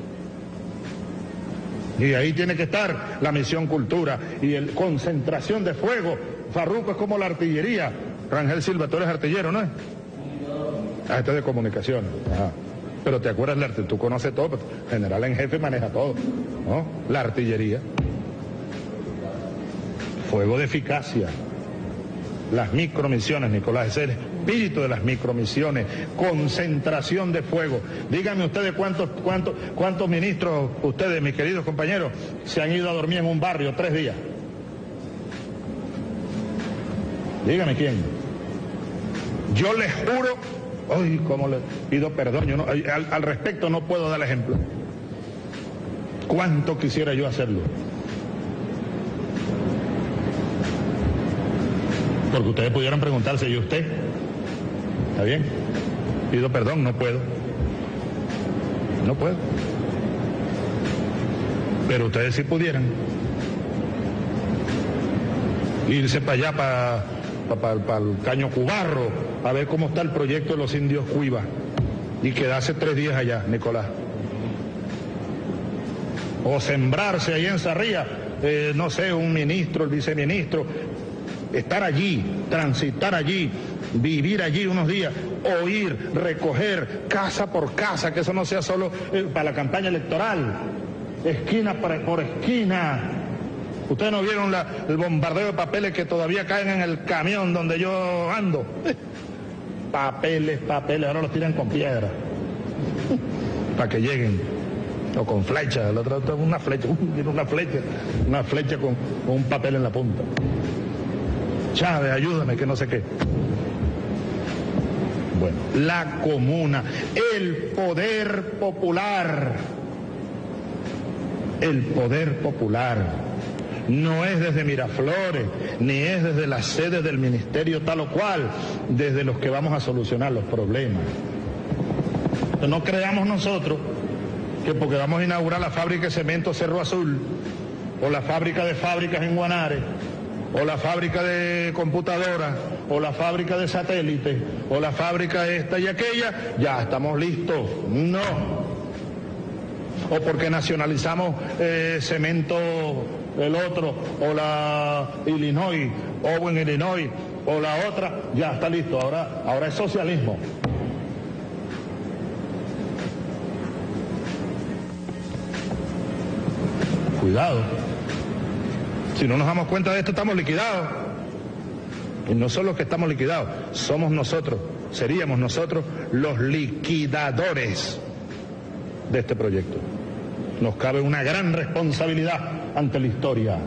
Y ahí tiene que estar la misión cultura y el concentración de fuego. Farruco es como la artillería. Rangel Silva, tú eres artillero, ¿no es? Ah, este es de comunicación. Ajá. Pero te acuerdas, la tú conoces todo, general en jefe maneja todo, ¿no? La artillería. Fuego de eficacia. Las micromisiones, Nicolás, es el espíritu de las micromisiones, concentración de fuego. Díganme ustedes cuántos, cuántos, cuántos ministros, ustedes, mis queridos compañeros, se han ido a dormir en un barrio tres días. Dígame quién. Yo les juro, ay, cómo le pido perdón, yo no, al, al respecto no puedo dar ejemplo. Cuánto quisiera yo hacerlo. Porque ustedes pudieran preguntarse, ¿y usted? ¿Está bien? Pido perdón, no puedo. No puedo. Pero ustedes sí pudieran. Irse para allá, para, para, para el Caño Cubarro, a ver cómo está el proyecto de los indios Cuiva. Y quedarse tres días allá, Nicolás. O sembrarse ahí en Sarría, eh, no sé, un ministro, el viceministro. Estar allí, transitar allí, vivir allí unos días, oír, recoger, casa por casa, que eso no sea solo eh, para la campaña electoral, esquina por, por esquina. Ustedes no vieron la, el bombardeo de papeles que todavía caen en el camión donde yo ando. Papeles, papeles, ahora los tiran con piedra, para que lleguen, o con flecha, la otra, una flecha, una flecha, una flecha con, con un papel en la punta. Chávez, ayúdame, que no sé qué. Bueno, la comuna, el poder popular, el poder popular, no es desde Miraflores, ni es desde las sedes del ministerio tal o cual, desde los que vamos a solucionar los problemas. No creamos nosotros que porque vamos a inaugurar la fábrica de cemento Cerro Azul, o la fábrica de fábricas en Guanare, o la fábrica de computadoras, o la fábrica de satélites, o la fábrica esta y aquella, ya estamos listos. No. O porque nacionalizamos eh, cemento el otro, o la Illinois, Owen Illinois, o la otra, ya está listo. Ahora, ahora es socialismo. Cuidado. Si no nos damos cuenta de esto, estamos liquidados. Y no solo que estamos liquidados, somos nosotros, seríamos nosotros los liquidadores de este proyecto. Nos cabe una gran responsabilidad ante la historia.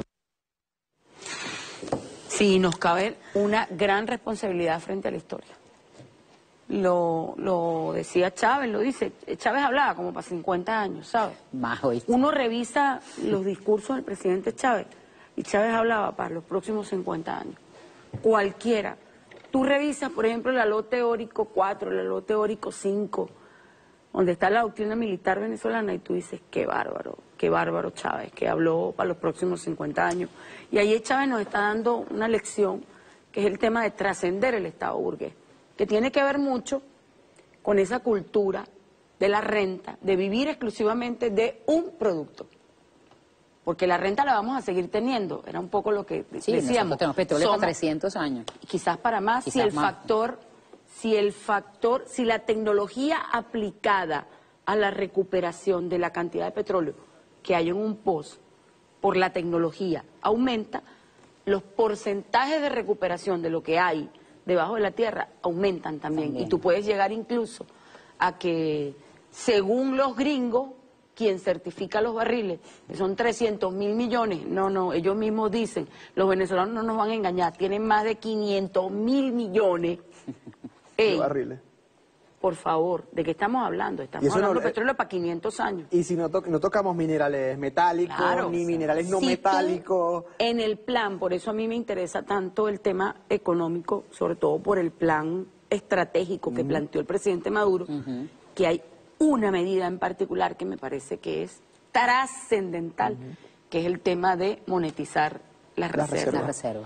Sí, nos cabe una gran responsabilidad frente a la historia. Lo, lo decía Chávez, lo dice. Chávez hablaba como para cincuenta años, ¿sabes? Más hoy. Uno revisa los discursos del presidente Chávez. Y Chávez hablaba para los próximos cincuenta años. Cualquiera. Tú revisas, por ejemplo, el aló teórico cuatro, el aló teórico cinco, donde está la doctrina militar venezolana, y tú dices, qué bárbaro, qué bárbaro Chávez, que habló para los próximos cincuenta años. Y ahí Chávez nos está dando una lección, que es el tema de trascender el Estado burgués, que tiene que ver mucho con esa cultura de la renta, de vivir exclusivamente de un producto. Porque la renta la vamos a seguir teniendo, era un poco lo que sí, decíamos. Tenemos petróleo para trescientos años. Quizás para más, quizás si el más. factor, si el factor, si la tecnología aplicada a la recuperación de la cantidad de petróleo que hay en un pozo por la tecnología aumenta, los porcentajes de recuperación de lo que hay debajo de la tierra aumentan también. también. Y tú puedes llegar incluso a que, según los gringos, quien certifica los barriles, que son trescientos mil millones, no, no, ellos mismos dicen, los venezolanos no nos van a engañar, tienen más de quinientos mil millones de barriles. Por favor, ¿de qué estamos hablando? Estamos hablando no, de petróleo para quinientos años. Y si no, to no tocamos minerales metálicos, claro, ni minerales no si metálicos. En el plan, por eso a mí me interesa tanto el tema económico, sobre todo por el plan estratégico que uh-huh. planteó el presidente Maduro, uh-huh. que hay una medida en particular que me parece que es trascendental, uh-huh. que es el tema de monetizar las Las reservas. reservas.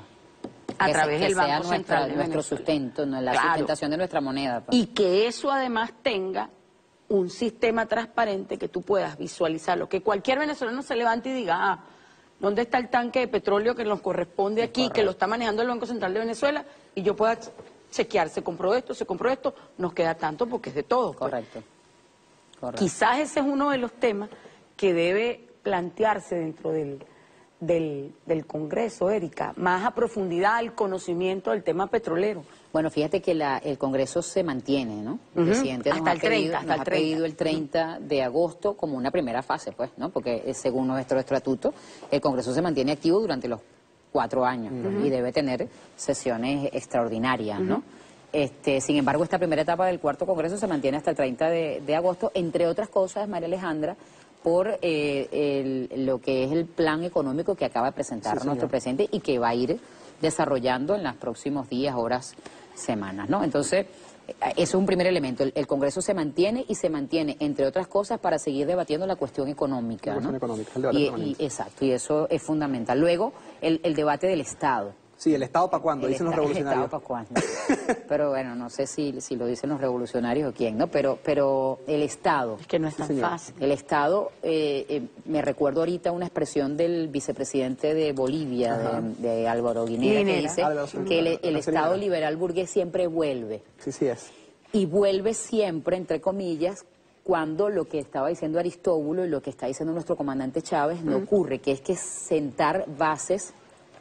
A Que través se- que del Banco sea nuestra- Central de nuestro Venezuela. sustento, no, la Claro. sustentación de nuestra moneda. pues. Y que eso además tenga un sistema transparente que tú puedas visualizarlo, que cualquier venezolano se levante y diga, ah, ¿dónde está el tanque de petróleo que nos corresponde aquí, que lo está manejando el Banco Central de Venezuela? Y yo pueda chequear, se compró esto, se compró esto, nos queda tanto porque es de todo. Correcto. Correcto. Quizás ese es uno de los temas que debe plantearse dentro del, del, del Congreso, Erika, más a profundidad el conocimiento del tema petrolero. Bueno, fíjate que la, el Congreso se mantiene, ¿no? El Ujú. presidente nos Hasta ha el treinta, pedido, hasta nos el ha treinta. pedido el treinta de agosto como una primera fase, pues, ¿no? Porque eh, según nuestro estatuto, el Congreso se mantiene activo durante los cuatro años pues, Ujú. y debe tener sesiones extraordinarias, ¿no? Ujú. Este, sin embargo, esta primera etapa del cuarto Congreso se mantiene hasta el treinta de, de agosto, entre otras cosas, María Alejandra, por eh, el- lo que es el plan económico que acaba de presentar Sí, nuestro señor. presidente y que va a ir desarrollando en los próximos días, horas, semanas, ¿no? Entonces, eh, eso es un primer elemento. El, el Congreso se mantiene y se mantiene, entre otras cosas, para seguir debatiendo la cuestión económica, La cuestión ¿no? económica, el debate Y- permanente. y- exacto, y eso es fundamental. Luego, el, el debate del Estado. Sí, el Estado para cuándo, El dicen los esta- el revolucionarios. Estado pa' cuándo. Pero bueno, no sé si, si lo dicen los revolucionarios o quién, ¿no? Pero, pero el Estado. Es que no es tan señor. fácil. El Estado, eh, eh, me recuerdo ahorita una expresión del vicepresidente de Bolivia, Ajá. de, de Álvaro Guinera, que Guinera. dice Álvaro, que el, Álvaro el Estado Guinera. liberal burgués siempre vuelve. Sí, sí es. Y vuelve siempre, entre comillas, cuando lo que estaba diciendo Aristóbulo y lo que está diciendo nuestro comandante Chávez no ocurre, que es que sentar bases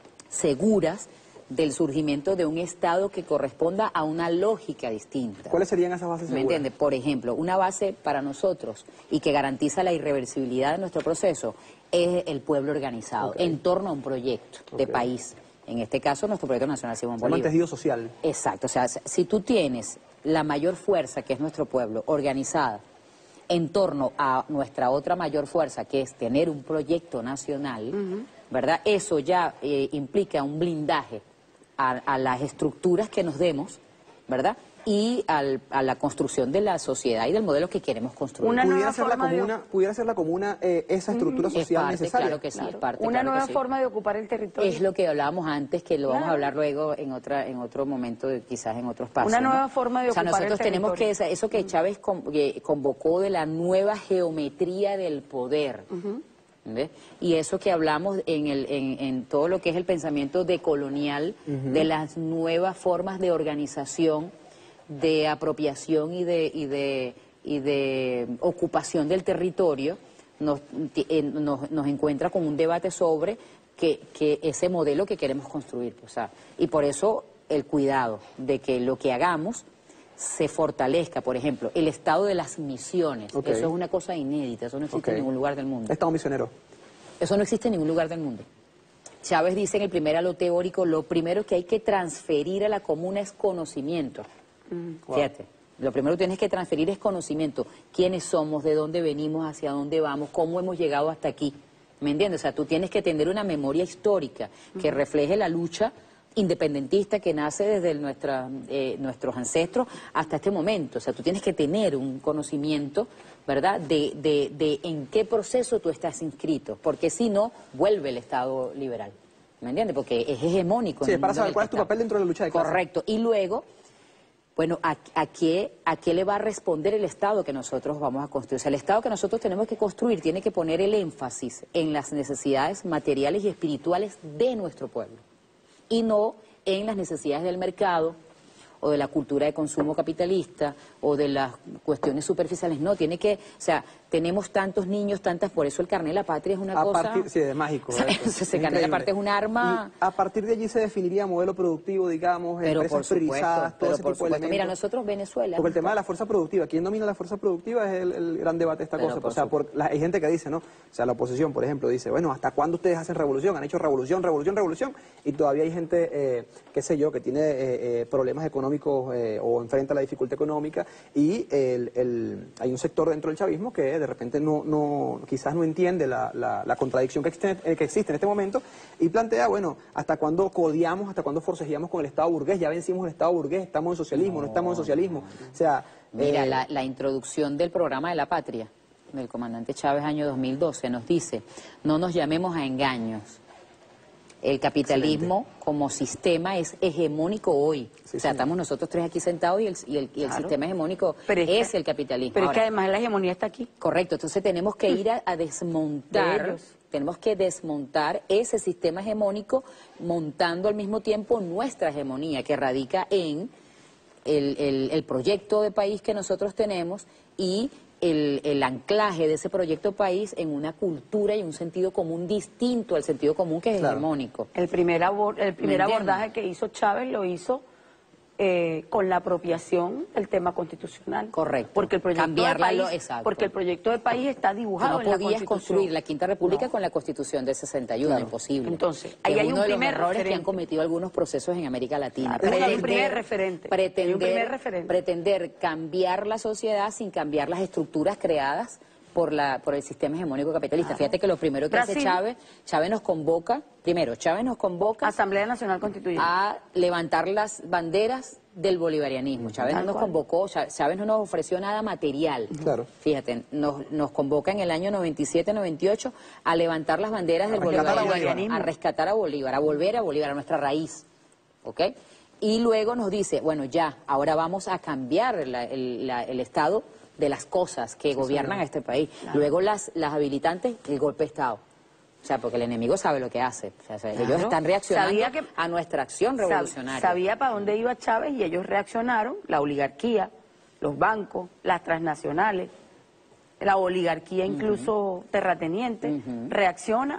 seguras del surgimiento de un Estado que corresponda a una lógica distinta. ¿Cuáles serían esas bases ¿Me seguras? entiende? Por ejemplo, una base para nosotros y que garantiza la irreversibilidad de nuestro proceso es el pueblo organizado Ok. en torno a un proyecto de Ok. país. En este caso, nuestro proyecto nacional Simón Se llama Bolívar. tejido social. Exacto, o sea, si tú tienes la mayor fuerza, que es nuestro pueblo, organizada en torno a nuestra otra mayor fuerza, que es tener un proyecto nacional, ¿verdad? Eso ya eh, implica un blindaje a, a las estructuras que nos demos, ¿verdad? Y al- a la construcción de la sociedad y del modelo que queremos construir. Una Pudiera nueva ser, la forma de- comuna, pudiera ser la comuna eh, esa estructura Es social parte, necesaria. claro que sí, es parte. Una claro que nueva sí. forma de ocupar el territorio. Es lo que hablábamos antes, que lo vamos a Claro. hablar luego en otra en otro momento, quizás en otros pasos. Una ¿no? nueva forma de O sea, ocupar el nosotros tenemos que, territorio. esa- eso que Chávez con- que convocó de la nueva geometría del poder, ¿ves? Y eso que hablamos en, el, en, en todo lo que es el pensamiento decolonial, de las nuevas formas de organización, de apropiación y de, y de, y de ocupación del territorio, nos, ti- eh, nos, nos encuentra con un debate sobre que, que ese modelo que queremos construir. O sea, y por eso el cuidado de que lo que hagamos se fortalezca. Por ejemplo, el estado de las misiones. Ok. Eso es una cosa inédita, eso no existe Ok. en ningún lugar del mundo. Estado misionero. Eso no existe en ningún lugar del mundo. Chávez dice en el primer halo teórico, lo primero que hay que transferir a la comuna es conocimiento. Fíjate, lo primero que tienes que transferir es conocimiento. ¿Quiénes somos? ¿De dónde venimos? ¿Hacia dónde vamos? ¿Cómo hemos llegado hasta aquí? ¿Me entiendes? O sea, tú tienes que tener una memoria histórica que refleje la lucha independentista que nace desde el nuestra, eh, nuestros ancestros hasta este momento. O sea, tú tienes que tener un conocimiento, ¿verdad?, de, de, de en qué proceso tú estás inscrito, porque si no, vuelve el Estado liberal. ¿Me entiendes? Porque es hegemónico. Sí, en el para mundo en saber el cuál que es tu estamos. papel dentro de la lucha de clases. Correcto. Y luego, bueno, ¿a, a, qué, ¿a qué le va a responder el Estado que nosotros vamos a construir? O sea, el Estado que nosotros tenemos que construir tiene que poner el énfasis en las necesidades materiales y espirituales de nuestro pueblo y no en las necesidades del mercado o de la cultura de consumo capitalista o de las cuestiones superficiales. No, tiene que, o sea, tenemos tantos niños, tantas, por eso el carnet de la patria es una A cosa... partir, sí, es mágico. Ese eso, es carnet de la increíble. patria es un arma... Y a partir de allí se definiría modelo productivo, digamos, Pero por empresas supuesto, priorizadas, todo pero ese por tipo de supuesto. elementos. Mira, nosotros Venezuela... Porque el tema de la fuerza productiva, ¿quién domina la fuerza productiva? Es el, el gran debate de esta Pero cosa. por O sea, por, la- hay gente que dice, ¿no? O sea, la oposición, por ejemplo, dice, bueno, ¿hasta cuándo ustedes hacen revolución? Han hecho revolución, revolución, revolución, y todavía hay gente, eh, qué sé yo, que tiene eh, eh, problemas económicos eh, o enfrenta la dificultad económica, y el, el- hay un sector dentro del chavismo que de repente no, no quizás no entiende la, la- la contradicción que existe, eh, que existe en este momento, y plantea, bueno, ¿hasta cuándo codiamos, hasta cuándo forcejeamos con el Estado burgués? Ya vencimos el Estado burgués, estamos en socialismo, no, estamos en socialismo. O sea... Mira, eh, la, la introducción del programa de la patria del comandante Chávez, año dos mil doce, nos dice, no nos llamemos a engaños. El capitalismo Excelente. Como sistema es hegemónico hoy. Sí, o sea, sí. estamos nosotros tres aquí sentados y el, y el, y el claro. sistema hegemónico pero es, es que, el capitalismo. Pero Ahora, es que además la hegemonía está aquí. Correcto, entonces tenemos que ir a, a desmontar, tenemos que desmontar ese sistema hegemónico montando al mismo tiempo nuestra hegemonía que radica en el, el, el proyecto de país que nosotros tenemos y El, el anclaje de ese proyecto país en una cultura y un sentido común distinto al sentido común que es claro. hegemónico. El primer, abor el primer abordaje que hizo Chávez lo hizo eh, con la apropiación del tema constitucional. Correcto. Porque el proyecto, Cambiarla, de, país, lo, exacto. porque el proyecto de país está dibujado no en la podías Constitución. construir la Quinta República no. con la Constitución del sesenta y uno, claro. imposible. Entonces, ahí hay uno un de los primer errores referente. que han cometido algunos procesos en América Latina. Claro, pretender, hay un primer referente. Pretender, hay un primer referente. pretender cambiar la sociedad sin cambiar las estructuras creadas por la por el sistema hegemónico capitalista. Claro. Fíjate que lo primero que Brasil. hace Chávez, Chávez nos convoca, primero, Chávez nos convoca Asamblea Nacional Constituyente a levantar las banderas del bolivarianismo. Chávez Tal no nos cual. convocó, Chávez no nos ofreció nada material. Claro. Fíjate, nos, nos convoca en el año noventa y siete, noventa y ocho a levantar las banderas del bolivarianismo, a rescatar a Bolívar, a volver a Bolívar, a nuestra raíz. ¿Ok? Y luego nos dice, bueno, ya, ahora vamos a cambiar la, el, la, el estado de las cosas que sí, gobiernan a este país. Claro. Luego las, las habilitantes, el golpe de Estado. O sea, porque el enemigo sabe lo que hace. O sea, claro. Ellos están reaccionando que, a nuestra acción revolucionaria. Sabía para dónde iba Chávez y ellos reaccionaron, la oligarquía, los bancos, las transnacionales, la oligarquía incluso uh-huh. terrateniente, uh-huh. reacciona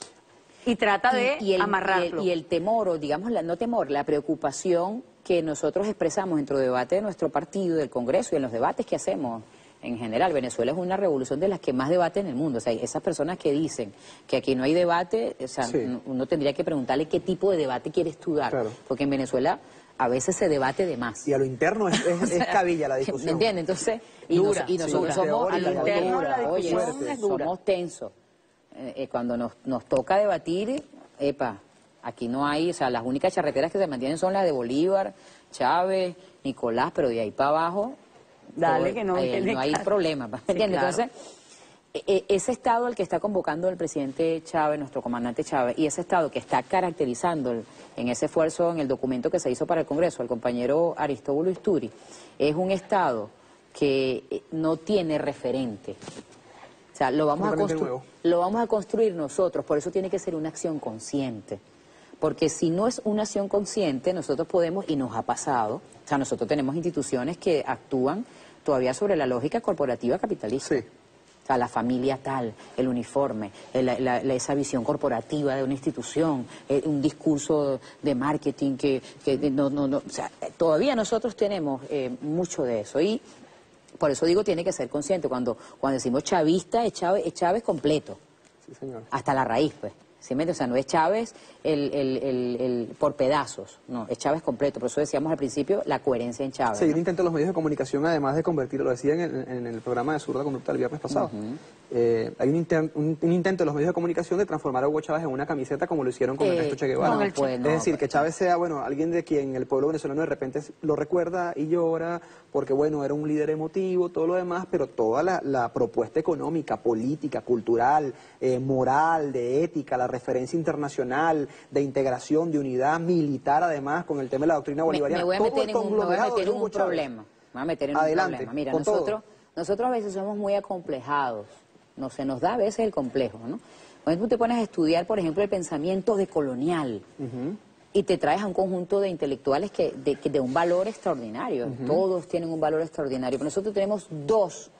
y trata de y, y el, amarrarlo. Y el, y el temor, o digamos, la, no temor, la preocupación que nosotros expresamos dentro del debate de nuestro partido, del Congreso y en los debates que hacemos en general. Venezuela es una revolución de las que más debate en el mundo. O sea, esas personas que dicen que aquí no hay debate, o sea, sí. uno tendría que preguntarle qué tipo de debate quiere estudiar. Claro. Porque en Venezuela a veces se debate de más. Y a lo interno es, es, es cabilla la discusión. ¿Me entiendes? Entonces, y, dura, nos, y nosotros sí, somos, a lo interno dura, la oye, es dura. somos tensos. Eh, eh, cuando nos, nos toca debatir, epa, aquí no hay, o sea, las únicas charreteras que se mantienen son las de Bolívar, Chávez, Nicolás, pero de ahí para abajo, dale todo, que no, eh, no hay problema, ¿me entiendes? Sí, claro. Entonces, eh, ese estado al que está convocando el presidente Chávez, nuestro comandante Chávez, y ese estado que está caracterizando el, en ese esfuerzo, en el documento que se hizo para el Congreso, el compañero Aristóbulo Isturi, es un estado que no tiene referente. O sea, lo vamos, a constru- lo vamos a construir nosotros, por eso tiene que ser una acción consciente. Porque si no es una acción consciente, nosotros podemos, y nos ha pasado, o sea, nosotros tenemos instituciones que actúan todavía sobre la lógica corporativa capitalista. Sí. O sea, la familia tal, el uniforme, el, la, la, esa visión corporativa de una institución, eh, un discurso de marketing que, que no, no, no, o sea, todavía nosotros tenemos eh, mucho de eso. Y por eso digo, tiene que ser consciente. Cuando, cuando decimos chavista, es Chávez, es Chávez completo. Sí, señor. Hasta la raíz, pues. ¿Sí me entiendes? O sea, no es Chávez el, el, el, el, por pedazos, no, es Chávez completo. Por eso decíamos al principio la coherencia en Chávez. Sí, ¿no? un intento de los medios de comunicación, además de convertirlo, lo decía en el, en el programa de Zurda Conducta el viernes pasado. Uh-huh. eh, hay un, inter, un, un intento de los medios de comunicación de transformar a Hugo Chávez en una camiseta como lo hicieron con eh, Ernesto Che Guevara. No, no, pues, no, es decir, pues, que Chávez sea, bueno, alguien de quien el pueblo venezolano de repente lo recuerda y llora, porque, bueno, era un líder emotivo, todo lo demás, pero toda la, la propuesta económica, política, cultural, eh, moral, de ética, la referencia internacional, de integración, de unidad militar, además, con el tema de la doctrina bolivariana. Me, me voy a meter en un, me voy a meter en un problema. Me voy a meter en Adelante, un problema. Mira, nosotros, nosotros a veces somos muy acomplejados. No se nos da a veces el complejo, ¿no? Cuando tú te pones a estudiar, por ejemplo, el pensamiento decolonial, uh-huh. y te traes a un conjunto de intelectuales que de, que de un valor extraordinario. Uh-huh. Todos tienen un valor extraordinario. Pero nosotros tenemos dos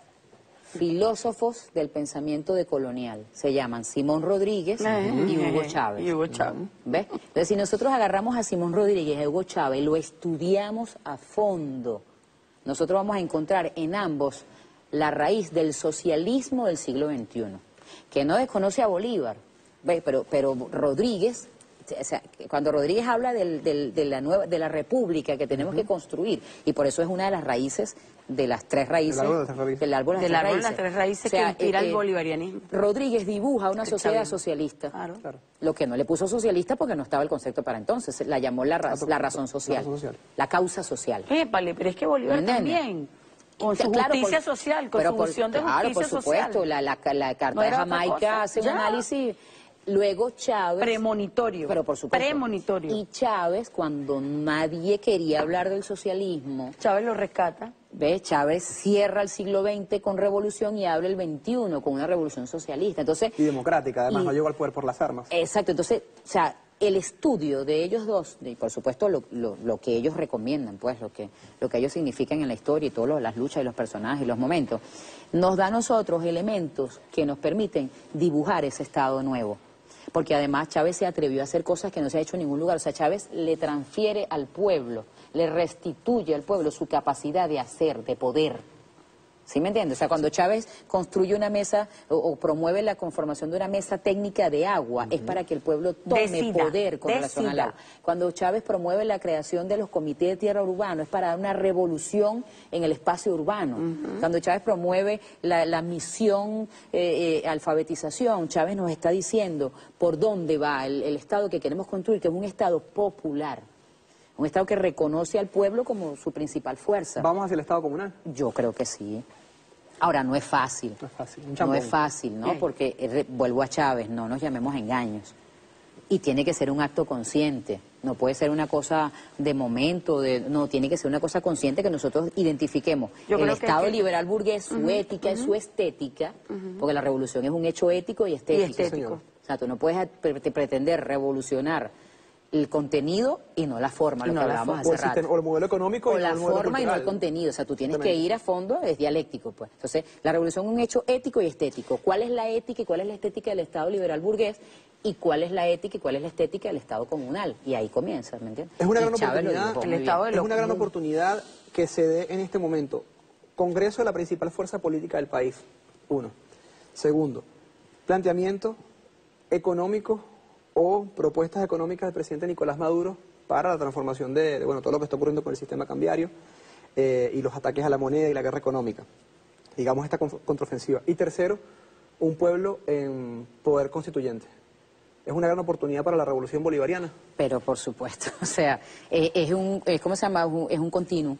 filósofos del pensamiento decolonial. Se llaman Simón Rodríguez uh-huh. y Hugo Chávez. Y Hugo Chávez. ¿Ves? Entonces, si nosotros agarramos a Simón Rodríguez y a Hugo Chávez y lo estudiamos a fondo, nosotros vamos a encontrar en ambos la raíz del socialismo del siglo veintiuno, que no desconoce a Bolívar, ¿ves? Pero, pero Rodríguez... O sea, cuando Rodríguez habla del, del, de, la nueva, de la república que tenemos uh-huh. que construir, y por eso es una de las raíces, de las tres raíces, del árbol de las tres raíces, del árbol de las, las tres raíces, o sea, que inspira eh, el bolivarianismo. Rodríguez dibuja una sociedad socialista, claro. Claro. Lo que no le puso socialista porque no estaba el concepto para entonces, la llamó la, raz, la razón social, la, razón social. La causa social. Épale, pero es que Bolívar también. Con su Claro, justicia por- social, con pero su por- noción de claro, justicia por supuesto, social. la, la, la Carta No de era otra Jamaica cosa. hace un Ya. análisis. Luego Chávez... Premonitorio. Pero por supuesto. Premonitorio. Y Chávez, cuando nadie quería hablar del socialismo... Chávez lo rescata. ¿Ves? Chávez cierra el siglo veinte con revolución y abre el veintiuno con una revolución socialista. Entonces, Y democrática, además, y- no llegó al poder por las armas. exacto, entonces, o sea, el estudio de ellos dos, y por supuesto lo, lo, lo que ellos recomiendan, pues, lo que, lo que ellos significan en la historia y todas las luchas y los personajes y los momentos, nos da a nosotros elementos que nos permiten dibujar ese Estado nuevo. Porque además Chávez se atrevió a hacer cosas que no se ha hecho en ningún lugar. O sea, Chávez le transfiere al pueblo, le restituye al pueblo su capacidad de hacer, de poder. ¿Sí me entiendes? O sea, cuando Chávez construye una mesa o, o promueve la conformación de una mesa técnica de agua, es para que el pueblo tome Decida, poder con relación al decida. agua. Cuando Chávez promueve la creación de los comités de tierra urbano, es para dar una revolución en el espacio urbano. Cuando Chávez promueve la, la misión eh, eh, alfabetización, Chávez nos está diciendo por dónde va el, el Estado que queremos construir, que es un Estado popular. Un Estado que reconoce al pueblo como su principal fuerza. ¿Vamos hacia el Estado comunal? Yo creo que sí. Ahora, no es fácil. No es fácil. Un No chambón. es fácil, ¿no? Bien. Porque, eh, vuelvo a Chávez, no nos llamemos engaños. Y tiene que ser un acto consciente. No puede ser una cosa de momento, de, no, tiene que ser una cosa consciente que nosotros identifiquemos. Yo el creo que Estado es que- liberal burgués, su Ujú, ética y ujú. su estética, porque la revolución es un hecho ético y estético. Y estético. O sea, tú no puedes pre- pretender revolucionar el contenido y no la forma, Y lo no que la hablábamos forma. O hace el rato. sistema- o el modelo económico O y no la el modelo forma y no el cultural. contenido. O sea, tú tienes que Exactamente. ir a fondo, es dialéctico, pues. Entonces, la revolución es un hecho ético y estético. ¿Cuál es la ética y cuál es la estética del Estado liberal burgués? Y cuál es la ética y cuál es la estética del Estado comunal. Y ahí comienza, ¿me entiendes? Es una Y gran Chávez lo oportunidad, dibujó el muy Estado bien. es una gran oportunidad que se dé en este momento. Congreso de la principal fuerza política del país. Uno. Segundo, planteamiento económico o propuestas económicas del presidente Nicolás Maduro para la transformación de, de, bueno, todo lo que está ocurriendo con el sistema cambiario eh, y los ataques a la moneda y la guerra económica. Digamos esta conf- contraofensiva. Y tercero, un pueblo en poder constituyente. Es una gran oportunidad para la revolución bolivariana. Pero por supuesto, o sea, es, es un, es, ¿cómo se llama? Es un, es un continuo.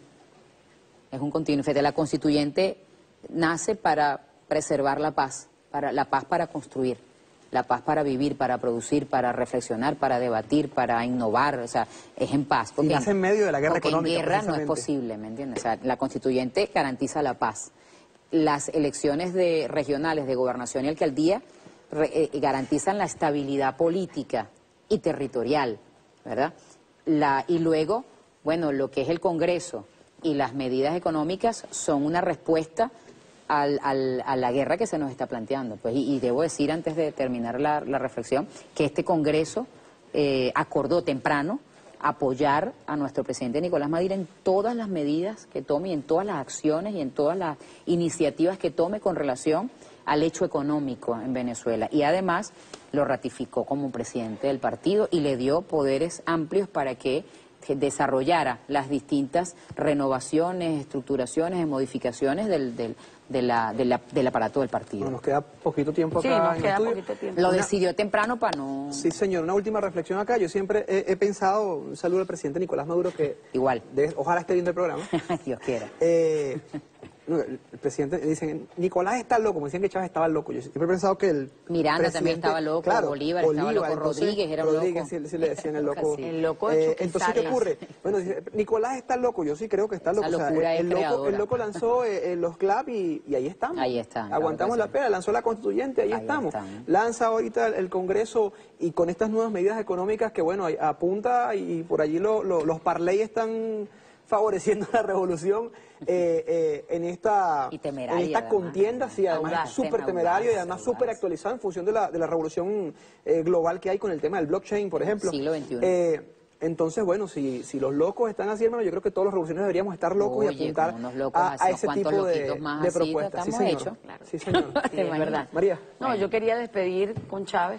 Es un continuo. Fíjate, la constituyente nace para preservar la paz, para la paz para construir, la paz para vivir, para producir, para reflexionar, para debatir, para innovar, o sea, es en paz. Porque nace en medio de la guerra porque económica, en guerra no es precisamente. posible, ¿me entiendes? O sea, la constituyente garantiza la paz. Las elecciones de regionales de gobernación y alcaldía re- eh, garantizan la estabilidad política y territorial, ¿verdad? La, y luego, bueno, lo que es el Congreso y las medidas económicas son una respuesta al, al- a la guerra que se nos está planteando. Pues, y, y debo decir, antes de terminar la, la reflexión, que este Congreso eh, acordó temprano apoyar a nuestro presidente Nicolás Maduro en todas las medidas que tome, y en todas las acciones y en todas las iniciativas que tome con relación al hecho económico en Venezuela. Y además lo ratificó como presidente del partido y le dio poderes amplios para que que desarrollara las distintas renovaciones, estructuraciones y modificaciones del, del, de la- de la- del aparato del partido. Bueno, nos queda poquito tiempo acá Sí, nos en el queda estudio. poquito tiempo. Lo Una- decidió temprano para no... Sí, señor, una última reflexión acá. Yo siempre he, he pensado, un saludo al presidente Nicolás Maduro, que igual, debe- ojalá esté viendo el programa. Dios quiera. Eh, no, el, el presidente, dicen, Nicolás está loco, me decían que Chávez estaba loco. Yo siempre he pensado que el Miranda también presidente- estaba loco, claro, Bolívar estaba loco, entonces, Rodríguez era un Rodríguez, loco. sí, sí le decían el loco. Sí. El loco de Eh, Chuquizales. entonces, ¿qué ocurre? Bueno, dice, Nicolás está loco, yo sí creo que está loco. Esa O sea, locura el, es el loco, creadora. el loco lanzó eh, eh, los clap y, y ahí estamos. Ahí está. Aguantamos la pena, lanzó la constituyente, ahí, Ahí estamos. estamos. Lanza ahorita el, el Congreso y con estas nuevas medidas económicas que, bueno, ahí apunta y por allí lo- lo- los parley están favoreciendo la revolución eh, eh, en esta, Y temeraria, en esta además. contienda, sí, además Audaz, es súper tema temerario y audaz, además audaz. súper actualizado en función de la, de la revolución eh, global que hay con el tema del blockchain, por ejemplo. Siglo veintiuno. Eh, entonces, bueno, si, si los locos están así, hermano, yo creo que todos los revolucionarios deberíamos estar locos y Oye, apuntar como unos locos a, así, a unos ese cuantos tipo de, loquitos más de así, propuestas. Sí, estamos señor. hechos, claro. Sí, señor. Sí, es verdad. María. No, yo quería despedir con Chávez,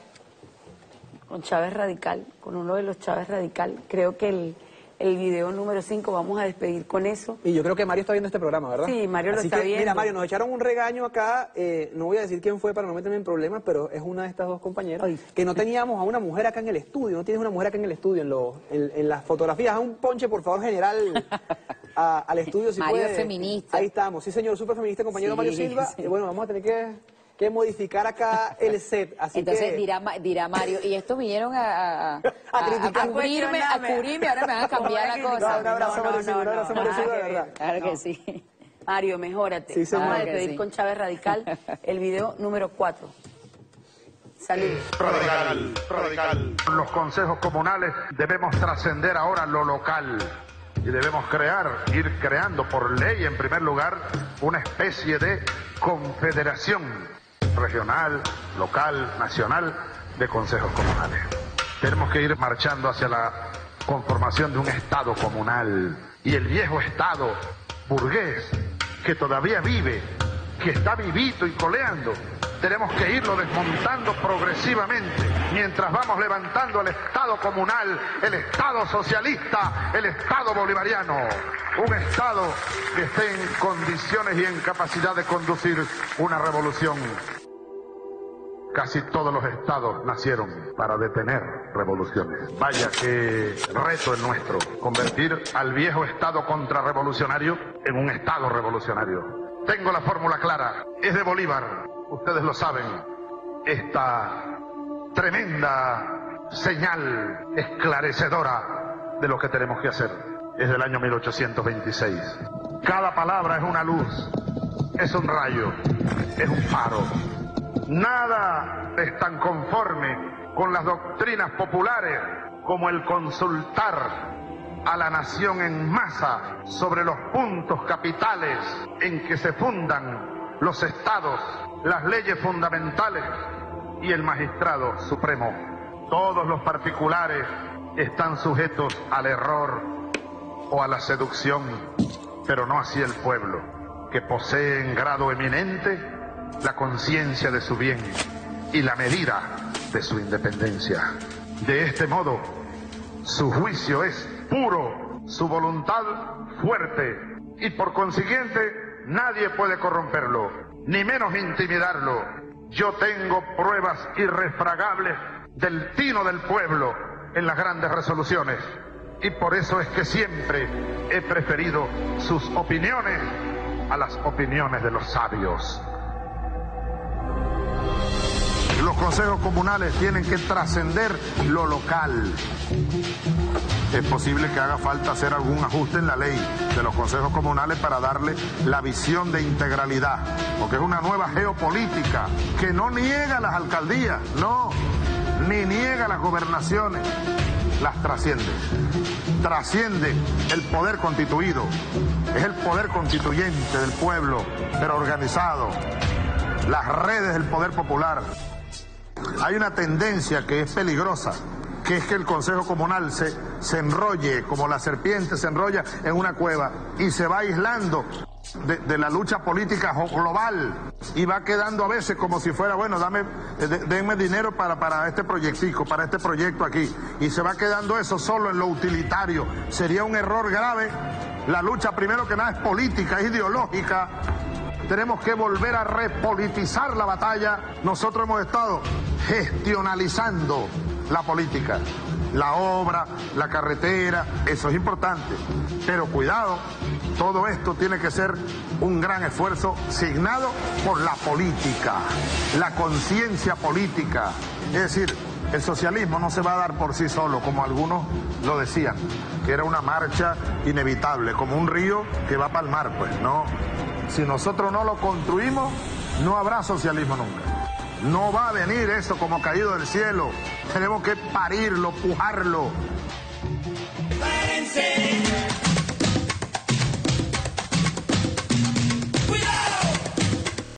con Chávez Radical, con uno de los Chávez Radical. Creo que el, el video número cinco vamos a despedir con eso. Y yo creo que Mario está viendo este programa, ¿verdad? Sí, Mario lo Así está que, viendo. Mira, Mario, nos echaron un regaño acá, eh, no voy a decir quién fue para no meterme en problemas, pero es una de estas dos compañeras, que no teníamos a una mujer acá en el estudio, no tienes una mujer acá en el estudio, en, lo- en, en las fotografías. Haz un ponche, por favor, general, a, al estudio. Si Mario puede. es feminista. Ahí estamos, sí señor, súper feminista, compañero Sí, Mario Silva. sí. Y bueno, vamos a tener que, que modificar acá el set. Así Entonces que... dirá, Ma- dirá Mario, y estos vinieron a, a, a, a, criticar. a cubrirme, a cubrirme, ahora me van a cambiar la cosa. No, un abrazo, Mario Silva, un abrazo, Mario Silva, de verdad. Claro que sí. Mario, mejórate. Sí, señor. Vamos a Claro que despedir sí. con Chávez Radical el video número cuatro. Salud. Radical, radical. Los consejos comunales debemos trascender ahora lo local y debemos crear, ir creando por ley en primer lugar, una especie de confederación regional, local, nacional de consejos comunales. Tenemos que ir marchando hacia la conformación de un Estado comunal y el viejo Estado burgués que todavía vive, que está vivito y coleando, tenemos que irlo desmontando progresivamente mientras vamos levantando el Estado comunal, el Estado socialista, el Estado bolivariano. Un Estado que esté en condiciones y en capacidad de conducir una revolución. Casi todos los estados nacieron para detener revoluciones. Vaya que reto el nuestro, convertir al viejo Estado contrarrevolucionario en un Estado revolucionario. Tengo la fórmula clara, es de Bolívar. Ustedes lo saben, esta tremenda señal esclarecedora de lo que tenemos que hacer es del año mil ochocientos veintiséis. Cada palabra es una luz, es un rayo, es un faro. Nada es tan conforme con las doctrinas populares como el consultar a la nación en masa sobre los puntos capitales en que se fundan los estados, las leyes fundamentales y el magistrado supremo. Todos los particulares están sujetos al error o a la seducción, pero no así el pueblo, que posee en grado eminente la conciencia de su bien y la medida de su independencia. De este modo, su juicio es puro, su voluntad fuerte, y por consiguiente nadie puede corromperlo, ni menos intimidarlo. Yo tengo pruebas irrefragables del tino del pueblo en las grandes resoluciones, y por eso es que siempre he preferido sus opiniones a las opiniones de los sabios. Los consejos comunales tienen que trascender lo local. Es posible que haga falta hacer algún ajuste en la ley de los consejos comunales para darle la visión de integralidad, porque es una nueva geopolítica que no niega las alcaldías, no, ni niega las gobernaciones, las trasciende. Trasciende el poder constituido, es el poder constituyente del pueblo, pero organizado, las redes del poder popular. Hay una tendencia que es peligrosa, que es que el Consejo Comunal se, se enrolle, como la serpiente se enrolla en una cueva, y se va aislando de, de la lucha política global, y va quedando a veces como si fuera, bueno, dame, de, denme dinero para, para este proyectico, para este proyecto aquí, y se va quedando eso solo en lo utilitario. Sería un error grave. La lucha, primero que nada, es política, es ideológica. Tenemos que volver a repolitizar la batalla. Nosotros hemos estado gestionalizando la política, la obra, la carretera, eso es importante. Pero cuidado, todo esto tiene que ser un gran esfuerzo signado por la política, la conciencia política. Es decir, el socialismo no se va a dar por sí solo, como algunos lo decían, que era una marcha inevitable, como un río que va para el mar, pues no. Si nosotros no lo construimos, no habrá socialismo nunca. No va a venir eso como caído del cielo. Tenemos que parirlo, pujarlo. Prepárense.